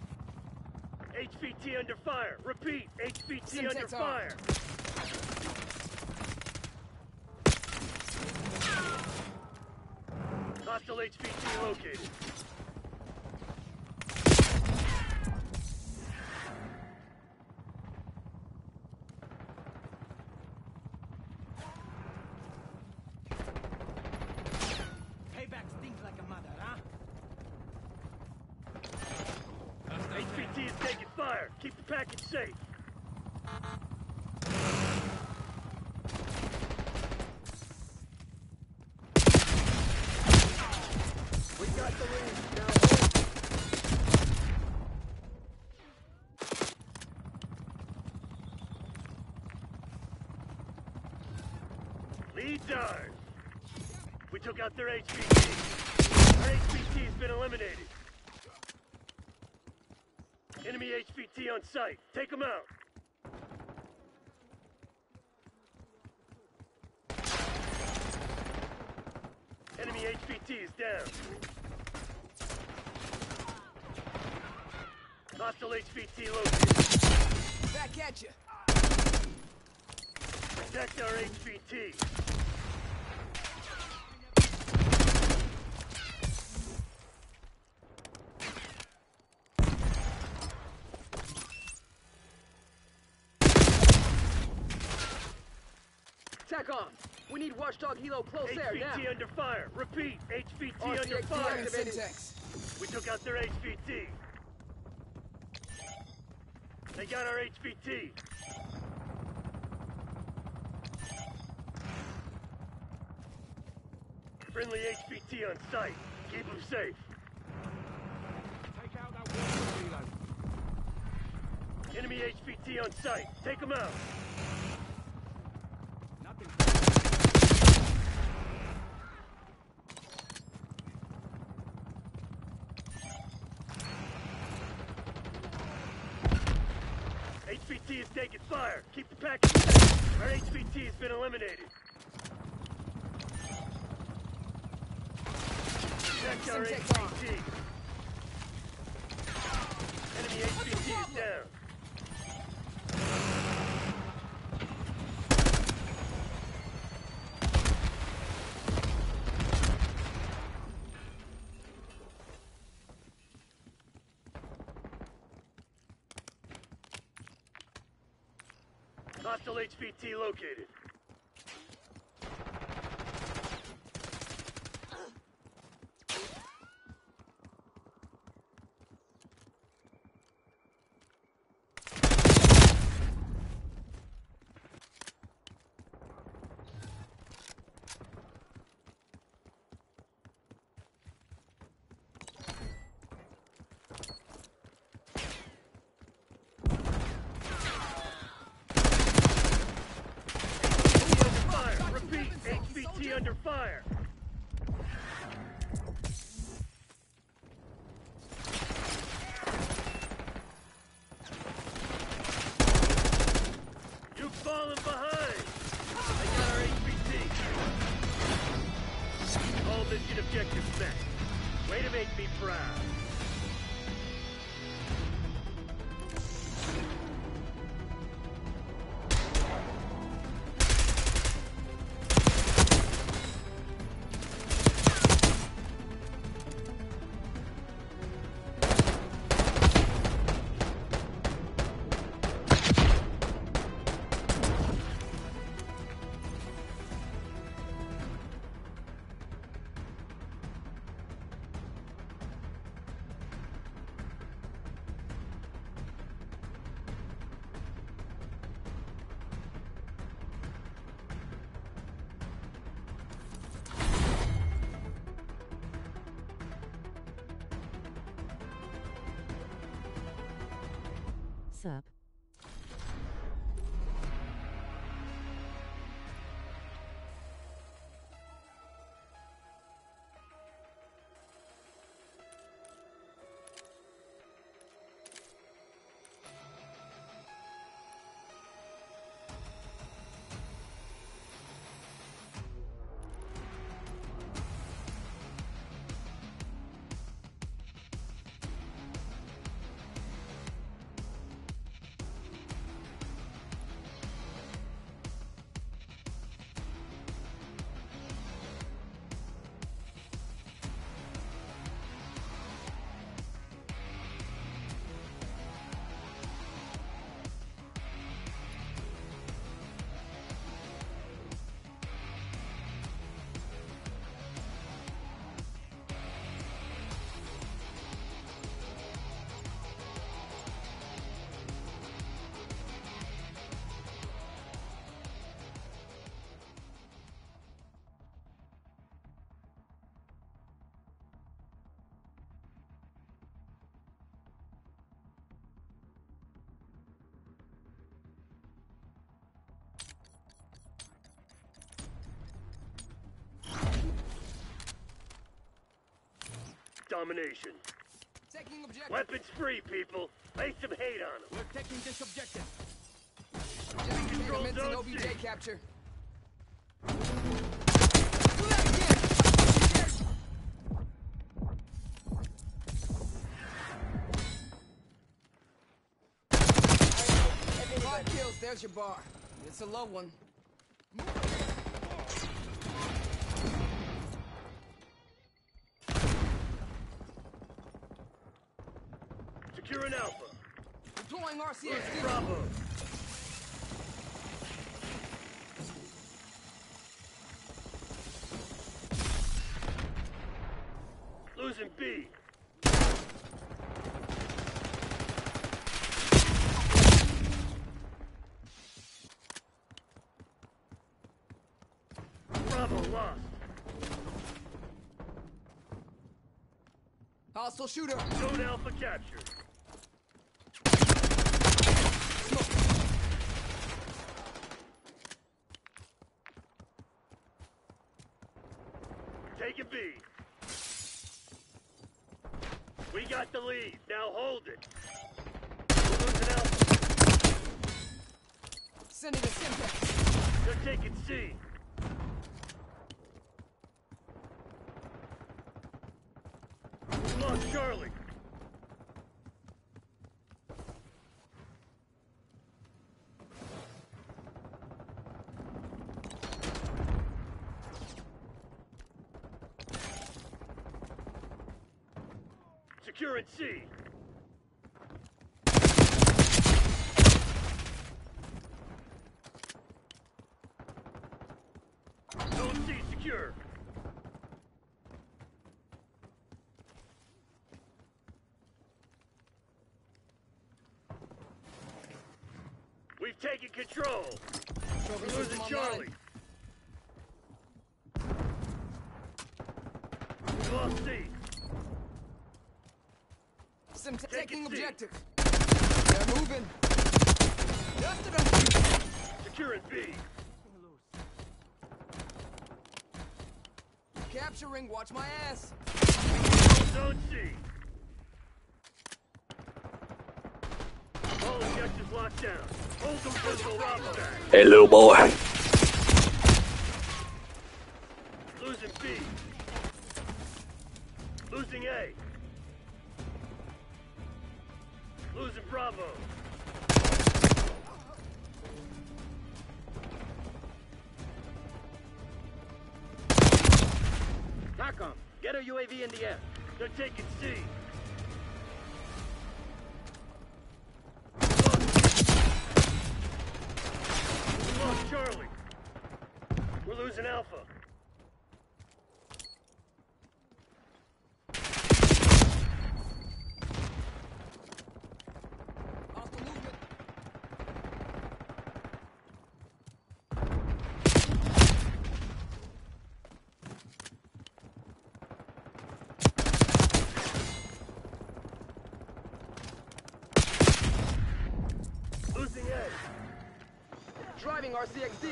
Speaker 5: HVT under fire. Repeat. HVT under fire. Hostile HVT located.
Speaker 2: Payback stinks like a mother, huh?
Speaker 5: HVT is taking fire. Keep the package safe.
Speaker 1: We got the lead. Now hold.
Speaker 5: Lead's ours. We took out their HVT. Our HVT has been eliminated. Enemy HVT on site. Take them out. Enemy HVT is down. Hostile HVT located.
Speaker 6: Back at you.
Speaker 5: Protect our HVT.
Speaker 1: Tack on. We need watchdog helo close air now.
Speaker 5: HVT under fire. Repeat. HVT under
Speaker 1: RCXD
Speaker 5: fire.
Speaker 1: activated.
Speaker 6: Syntax.
Speaker 5: We took out their HVT. They got our HVT. Friendly HVT on site. Keep them safe.
Speaker 2: Take out that water reload.
Speaker 5: Enemy HVT on site. Take them out.
Speaker 2: Nothing.
Speaker 5: HVT is taking fire. Keep the package safe. Our HVT has been eliminated. Check our
Speaker 6: Syntax on.
Speaker 5: HVT. Enemy HVT is down. Hostile HVT located. HVT under fire. You've fallen behind. They got our HVT. All mission objectives met. Way to make me proud. domination.
Speaker 6: Taking objective.
Speaker 5: Weapons free, people. Lay some hate on them.
Speaker 4: We're taking this objective.
Speaker 5: Control
Speaker 6: Commencing
Speaker 5: zone
Speaker 6: OBJ
Speaker 5: C.
Speaker 6: capture. Do that again! 5 kills, there's your bar. It's a low one.
Speaker 5: Securing Alpha.
Speaker 6: Deploying
Speaker 5: Losing
Speaker 6: RCXD.
Speaker 5: Bravo. Losing B. Bravo lost.
Speaker 6: Hostile shooter.
Speaker 5: Zone Alpha captured. Taking B. We got the lead. Now hold it. We're losing Alpha.
Speaker 6: Sending a Simpex.
Speaker 5: They're taking C. We lost Charlie. Securing C. Zone C secure. We've taken control.
Speaker 6: Trophy
Speaker 5: We're losing
Speaker 6: system
Speaker 5: Charlie.
Speaker 6: online.
Speaker 5: We lost C.
Speaker 6: Simpex
Speaker 5: Take
Speaker 6: taking
Speaker 5: it, C.
Speaker 6: objective. They're moving. Dusted them.
Speaker 5: Securing B.
Speaker 6: Capturing, watch my ass.
Speaker 5: Zone C. All objectives locked down. Hold them for the Bravo back.
Speaker 9: Hello, boy.
Speaker 5: Losing B. Losing A. Losing Bravo.
Speaker 4: TACOM, get a UAV in the air.
Speaker 5: They're taking C. We lost Charlie. We're losing Alpha.
Speaker 6: Hostile movement.
Speaker 5: Losing A.
Speaker 6: Driving RCXD.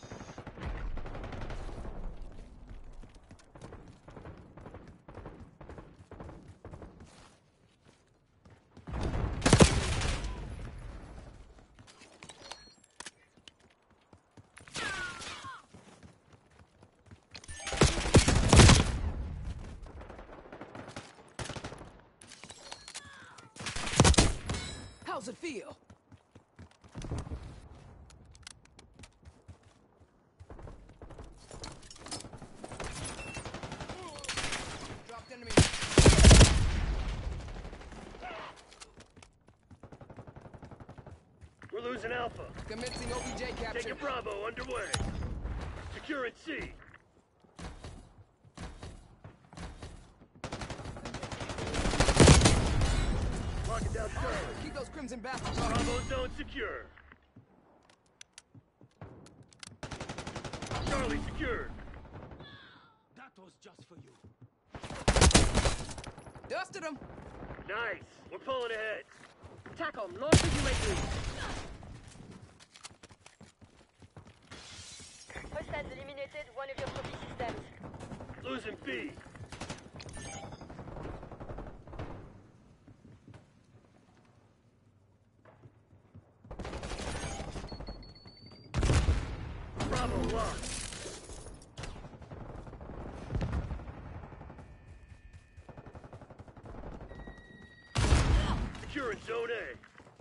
Speaker 6: How's it feel? Dropped enemy.
Speaker 5: We're losing Alpha.
Speaker 6: Commencing OBJ capture.
Speaker 5: Taking Bravo underway. Securing C. Locking down Charlie.
Speaker 6: Keep those crimson bastards on.
Speaker 5: Bravo zone secure. Charlie secured.
Speaker 4: That was just for you.
Speaker 6: Dusted them.
Speaker 5: Nice. We're pulling ahead.
Speaker 1: TACOM, launch the UAV.
Speaker 7: Hostiles eliminated one of your trophy systems.
Speaker 5: Losing B. Bravo locked. Securing Zone A.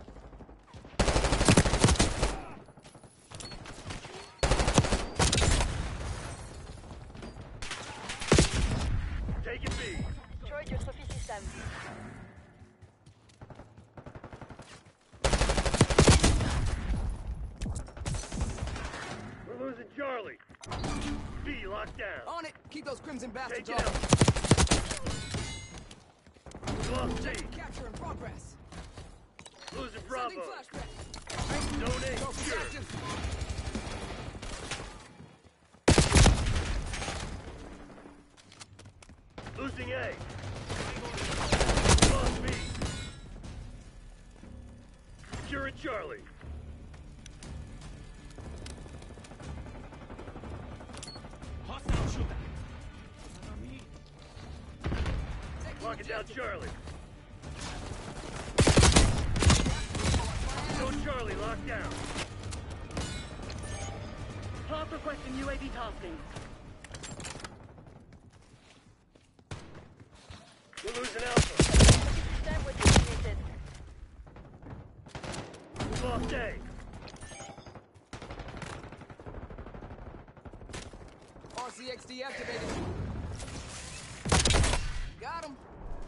Speaker 5: Take it B.
Speaker 7: Destroyed your trophy system.
Speaker 5: We're losing Charlie. B locked down.
Speaker 6: On it. Keep those crimson bastards
Speaker 5: Take it
Speaker 6: off.
Speaker 5: We lost C.
Speaker 6: Capture in progress.
Speaker 5: Losing Bravo.
Speaker 6: Sending flashback.
Speaker 5: Zone A
Speaker 6: Trophy
Speaker 5: secure.
Speaker 6: active.
Speaker 5: Losing A. Lost B. Securing Charlie.
Speaker 4: Hostile shooter.
Speaker 5: Locking down Charlie. Zone Charlie locked down.
Speaker 1: Path requesting UAV tasking.
Speaker 5: We're losing Alpha.
Speaker 7: Trophy system was eliminated.
Speaker 5: We lost A.
Speaker 6: RCX deactivated. Got him.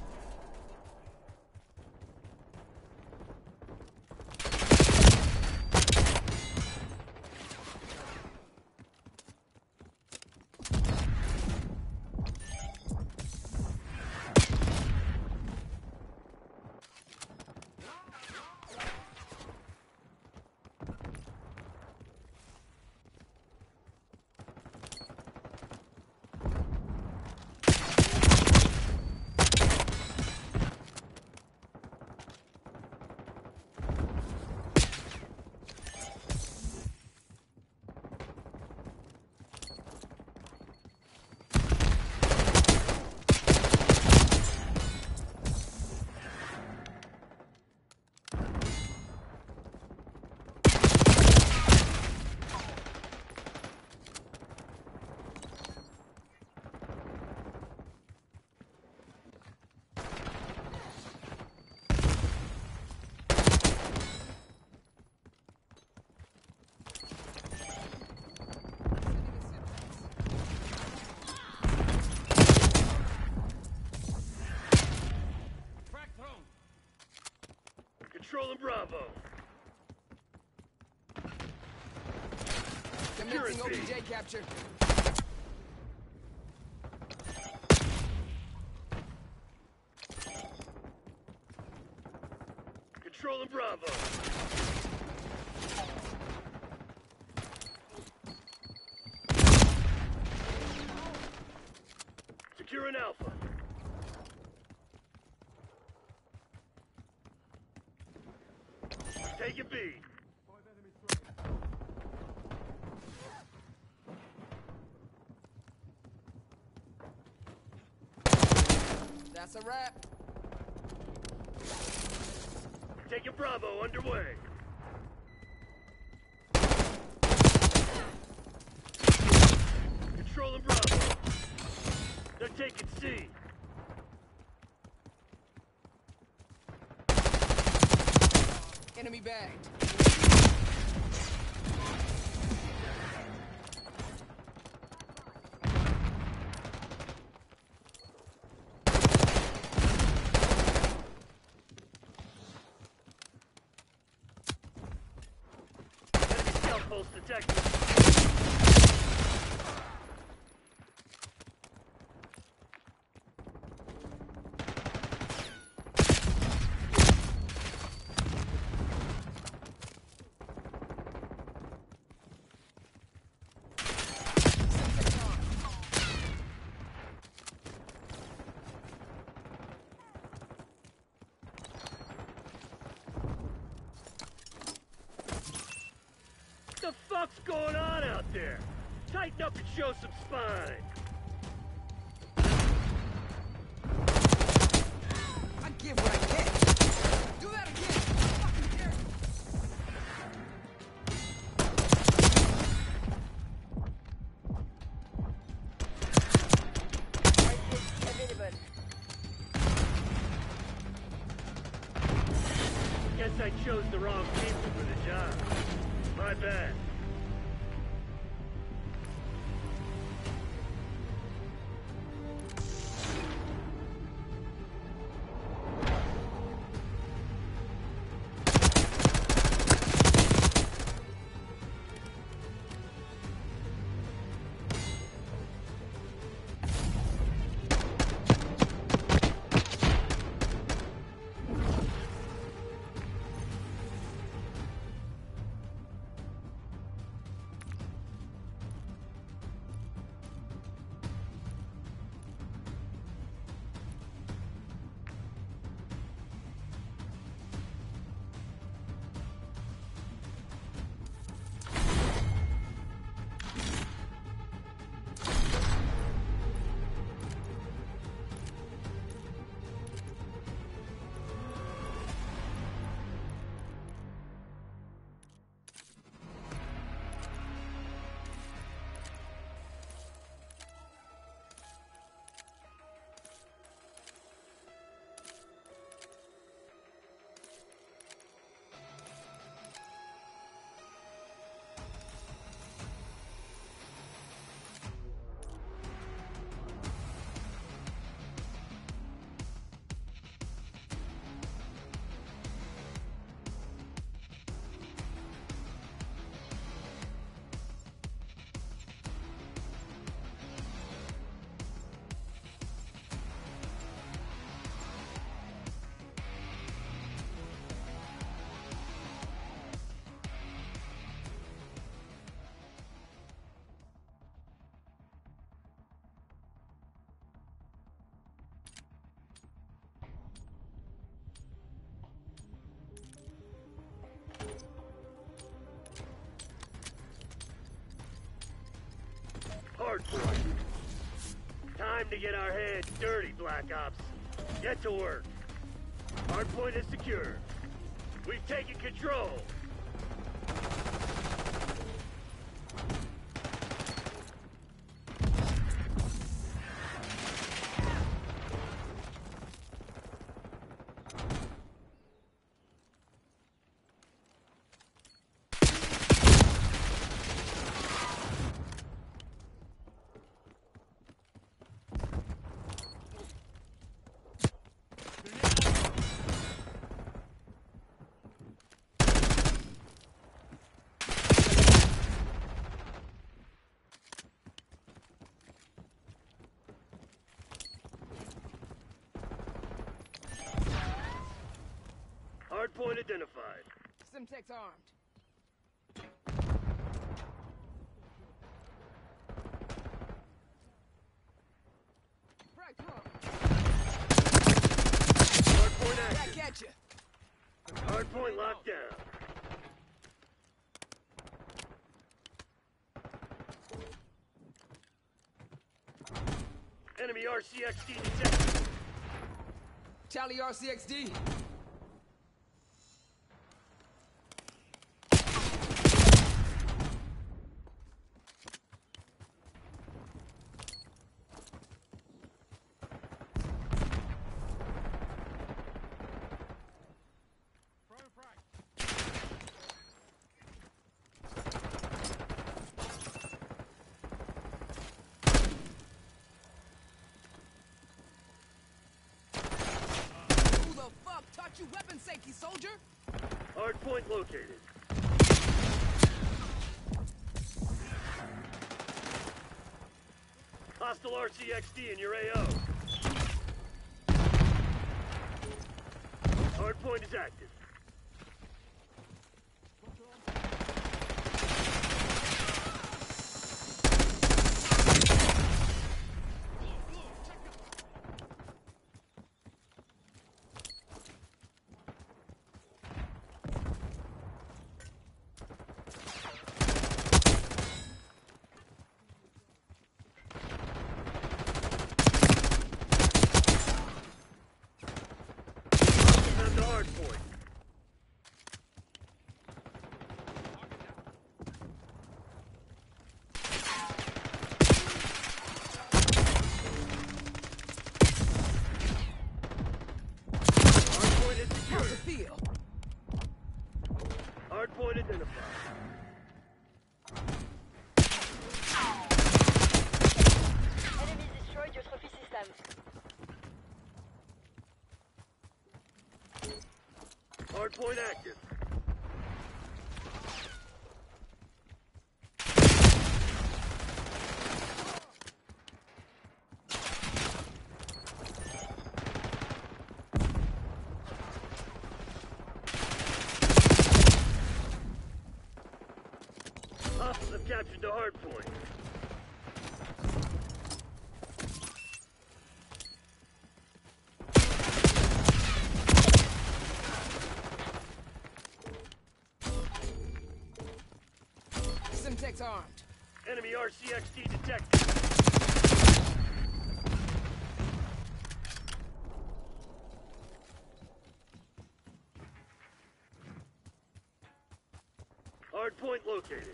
Speaker 4: Frag thrown.
Speaker 5: Controlling Bravo.
Speaker 6: Commencing
Speaker 5: Security.
Speaker 6: OBJ capture.
Speaker 5: Controlling Bravo. Securing Alpha. Taking B.
Speaker 6: That's a wrap.
Speaker 5: Taking Bravo underway. Controlling Bravo. They're taking C.
Speaker 6: Enemy bagged.
Speaker 5: Enemy stealth pulse detected. What the fuck's going on out there? Tighten up and show some spine.
Speaker 6: I give what I get. Do that again. Fucking dare you.
Speaker 5: fast. Hardpoint. Time to get our hands dirty, Black Ops. Get to work. Hardpoint is secure. We've taken control. Hardpoint identified.
Speaker 6: Simtex armed. Right, come on.
Speaker 5: Hardpoint
Speaker 6: Back
Speaker 5: active.
Speaker 6: at you.
Speaker 5: Hardpoint locked down. Enemy RCXD detected.
Speaker 6: Charlie RCXD. Who the fuck taught you weapon safety, soldier?
Speaker 5: Hardpoint located. Hostile RCXD in your AO. Hardpoint is active. Time to hardpoint. Hardpoint active. Hostiles have captured the hardpoint.
Speaker 6: Simtex armed.
Speaker 5: Enemy RCXD detected. Hardpoint located.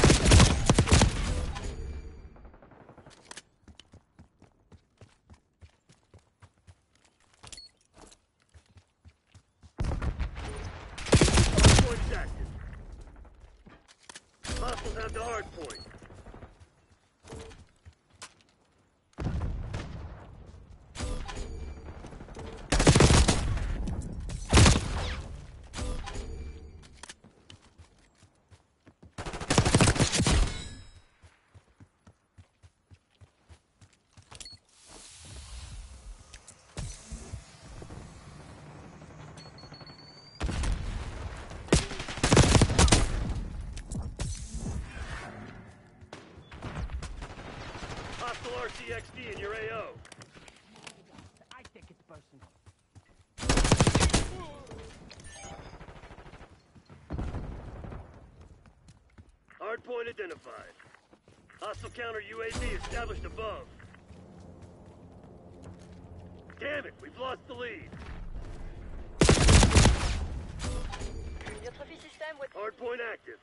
Speaker 5: Hardpoint's active. Hostiles have the hardpoint. Hostile RCXD in your AO.
Speaker 1: I think it's personal.
Speaker 5: Hardpoint identified. Hostile counter UAV established above. Damn it, we've lost the lead.
Speaker 7: Your trophy system was
Speaker 5: Hardpoint active.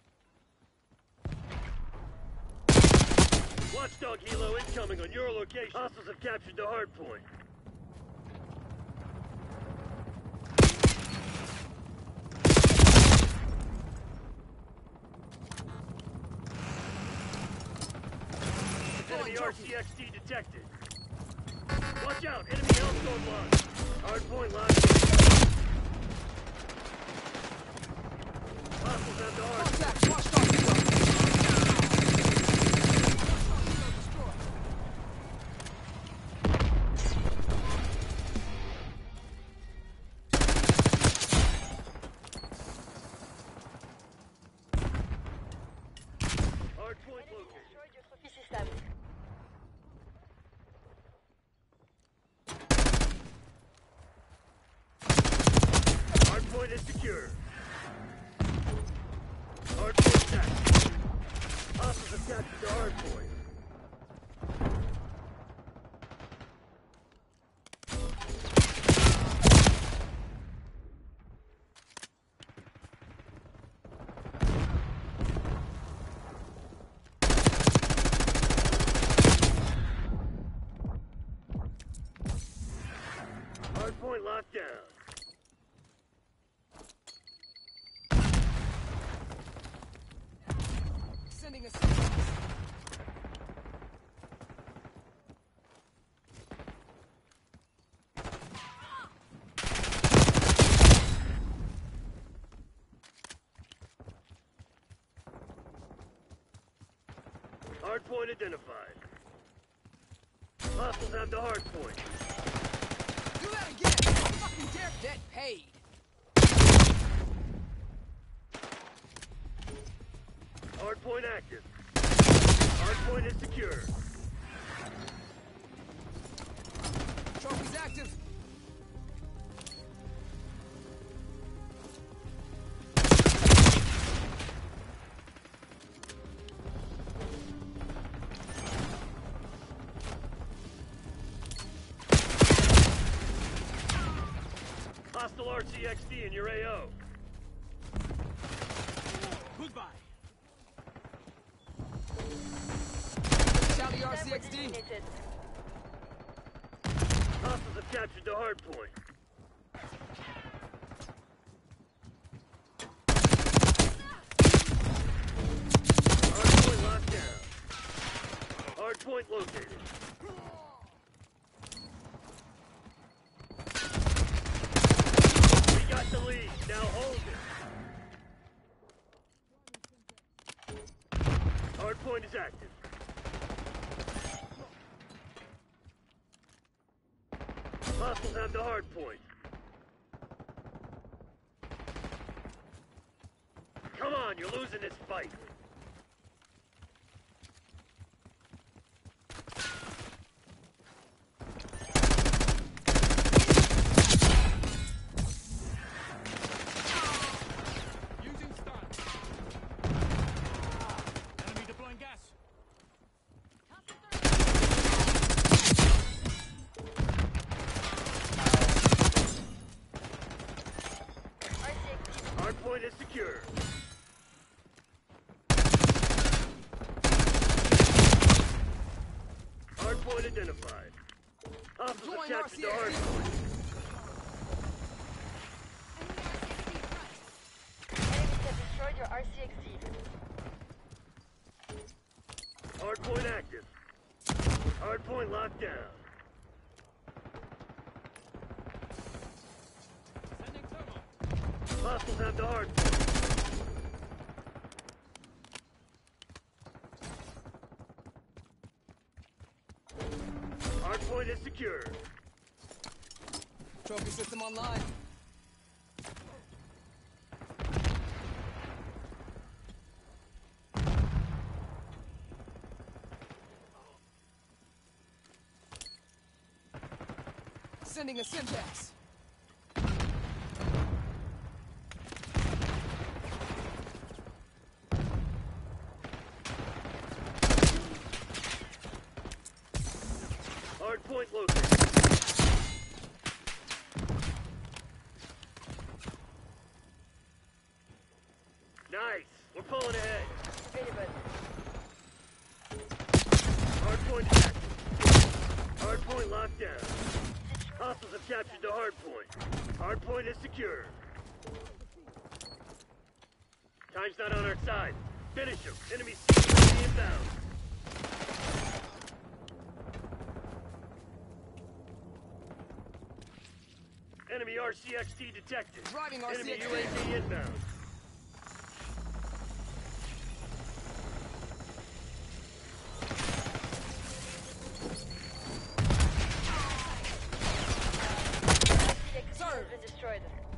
Speaker 5: Watchdog helo incoming on your location. Hostiles have captured the hardpoint. Enemy RCXD detected. Watch out, enemy Hellstorm locked. Hardpoint locked. Hostiles have the hardpoint.
Speaker 6: Contact. Watchdog helo.
Speaker 5: Hardpoint located.
Speaker 7: destroyed your trophy system.
Speaker 5: Hardpoint is secure. Hardpoint tapped. Hostiles have captured the hardpoint. Hardpoint locked down.
Speaker 6: Sending a Simtex.
Speaker 5: Hardpoint identified. Hostiles have the hardpoint.
Speaker 6: Do that again. I fucking dare get paid.
Speaker 5: Hardpoint active. Hardpoint is secure.
Speaker 6: Trophy's active.
Speaker 5: Hostile RCXD in your AO.
Speaker 4: Goodbye.
Speaker 6: Charlie
Speaker 7: System was
Speaker 6: RCXD.
Speaker 7: eliminated.
Speaker 5: Hostiles have captured the hardpoint. Hardpoint locked down. Hardpoint located. We got the lead. Now hold. is active. Hostiles have the hard point. Come on, you're losing this fight.
Speaker 4: Using stun. Enemy deploying gas.
Speaker 7: RCXD.
Speaker 5: Hardpoint is secure. Hardpoint identified. Hostiles have
Speaker 6: Deploying
Speaker 5: captured the
Speaker 6: RCXD.
Speaker 5: hardpoint.
Speaker 7: Enemies have destroyed your RCXD.
Speaker 5: Hardpoint active. Hardpoint locked down.
Speaker 4: Sending thermal.
Speaker 5: Hostiles have the hardpoint. Hardpoint is secure.
Speaker 6: Trophy system online. Sending a syntax.
Speaker 5: Hardpoint located. Nice. We're pulling ahead.
Speaker 7: Available.
Speaker 5: Hardpoint is active. Hardpoint locked down. Hostiles have captured the hardpoint. Hardpoint is secure. Time's not on our side. Finish him. Enemy CQC inbound. Enemy RCXD detected.
Speaker 6: Driving
Speaker 5: Enemy
Speaker 6: RCXD.
Speaker 5: UAV inbound.
Speaker 7: RCXD
Speaker 6: Sir.
Speaker 7: has been destroyed.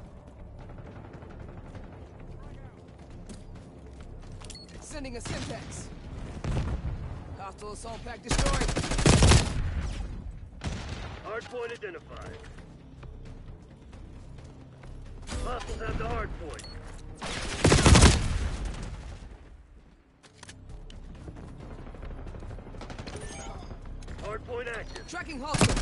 Speaker 6: Sending a syntax. Hostile assault pack destroyed.
Speaker 5: Hardpoint identified. Hostiles have the hardpoint. Hardpoint active.
Speaker 6: Tracking hostile.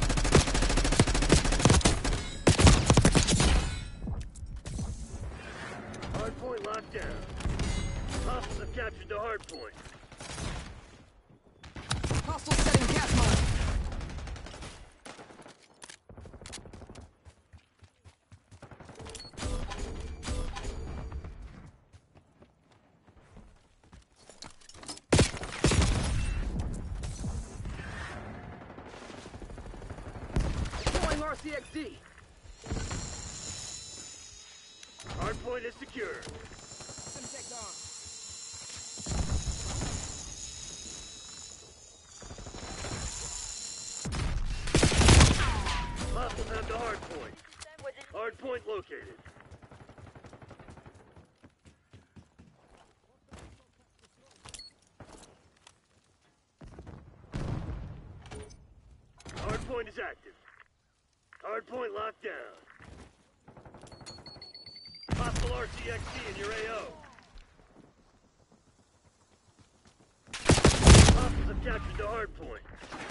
Speaker 5: Hardpoint locked down. Hostiles have captured the hardpoint.
Speaker 6: Hostile setting gas mine. Deploying RCXD.
Speaker 5: Hardpoint is secure.
Speaker 6: Syntax on.
Speaker 5: Hostiles have the hardpoint.
Speaker 7: Was it
Speaker 5: Hardpoint located. Hardpoint is active. Hardpoint locked down. Hostile RCXD in your AO. Hostiles have captured the hardpoint.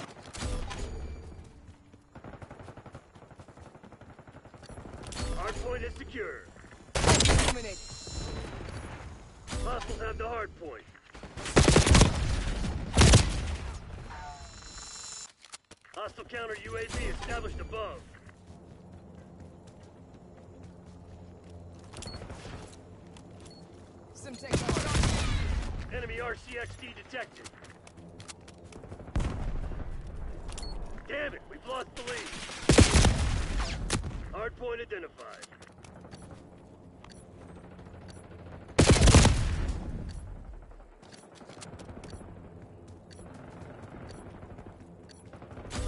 Speaker 5: Hardpoint is secure.
Speaker 6: Eliminated.
Speaker 5: Hostiles have the hardpoint. Hostile counter UAV established above.
Speaker 6: Syntax on.
Speaker 5: Enemy RCXD detected. Damn it, we've lost the lead. Hardpoint identified.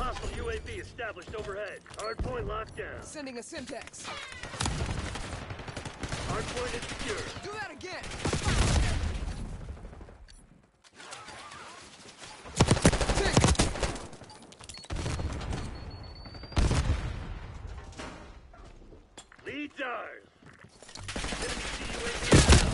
Speaker 5: Hostile UAV established overhead. Hardpoint locked down.
Speaker 6: Sending a Simtex.
Speaker 5: Hardpoint is secure.
Speaker 6: Do that again.
Speaker 5: Lead's ours. Enemy CUAV inbound.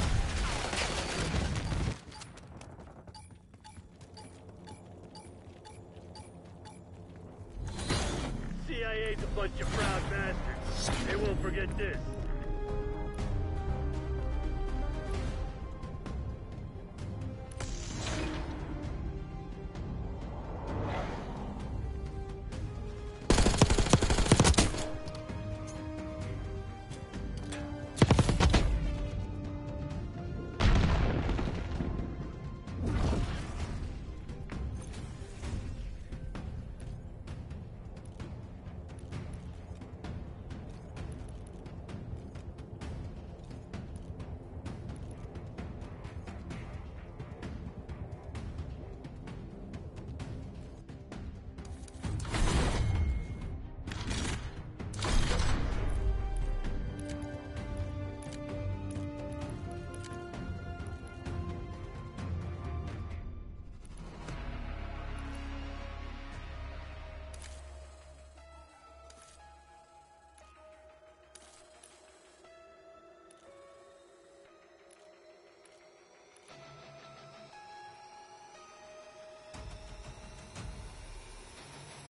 Speaker 5: CIA's a bunch of proud bastards. They won't forget this.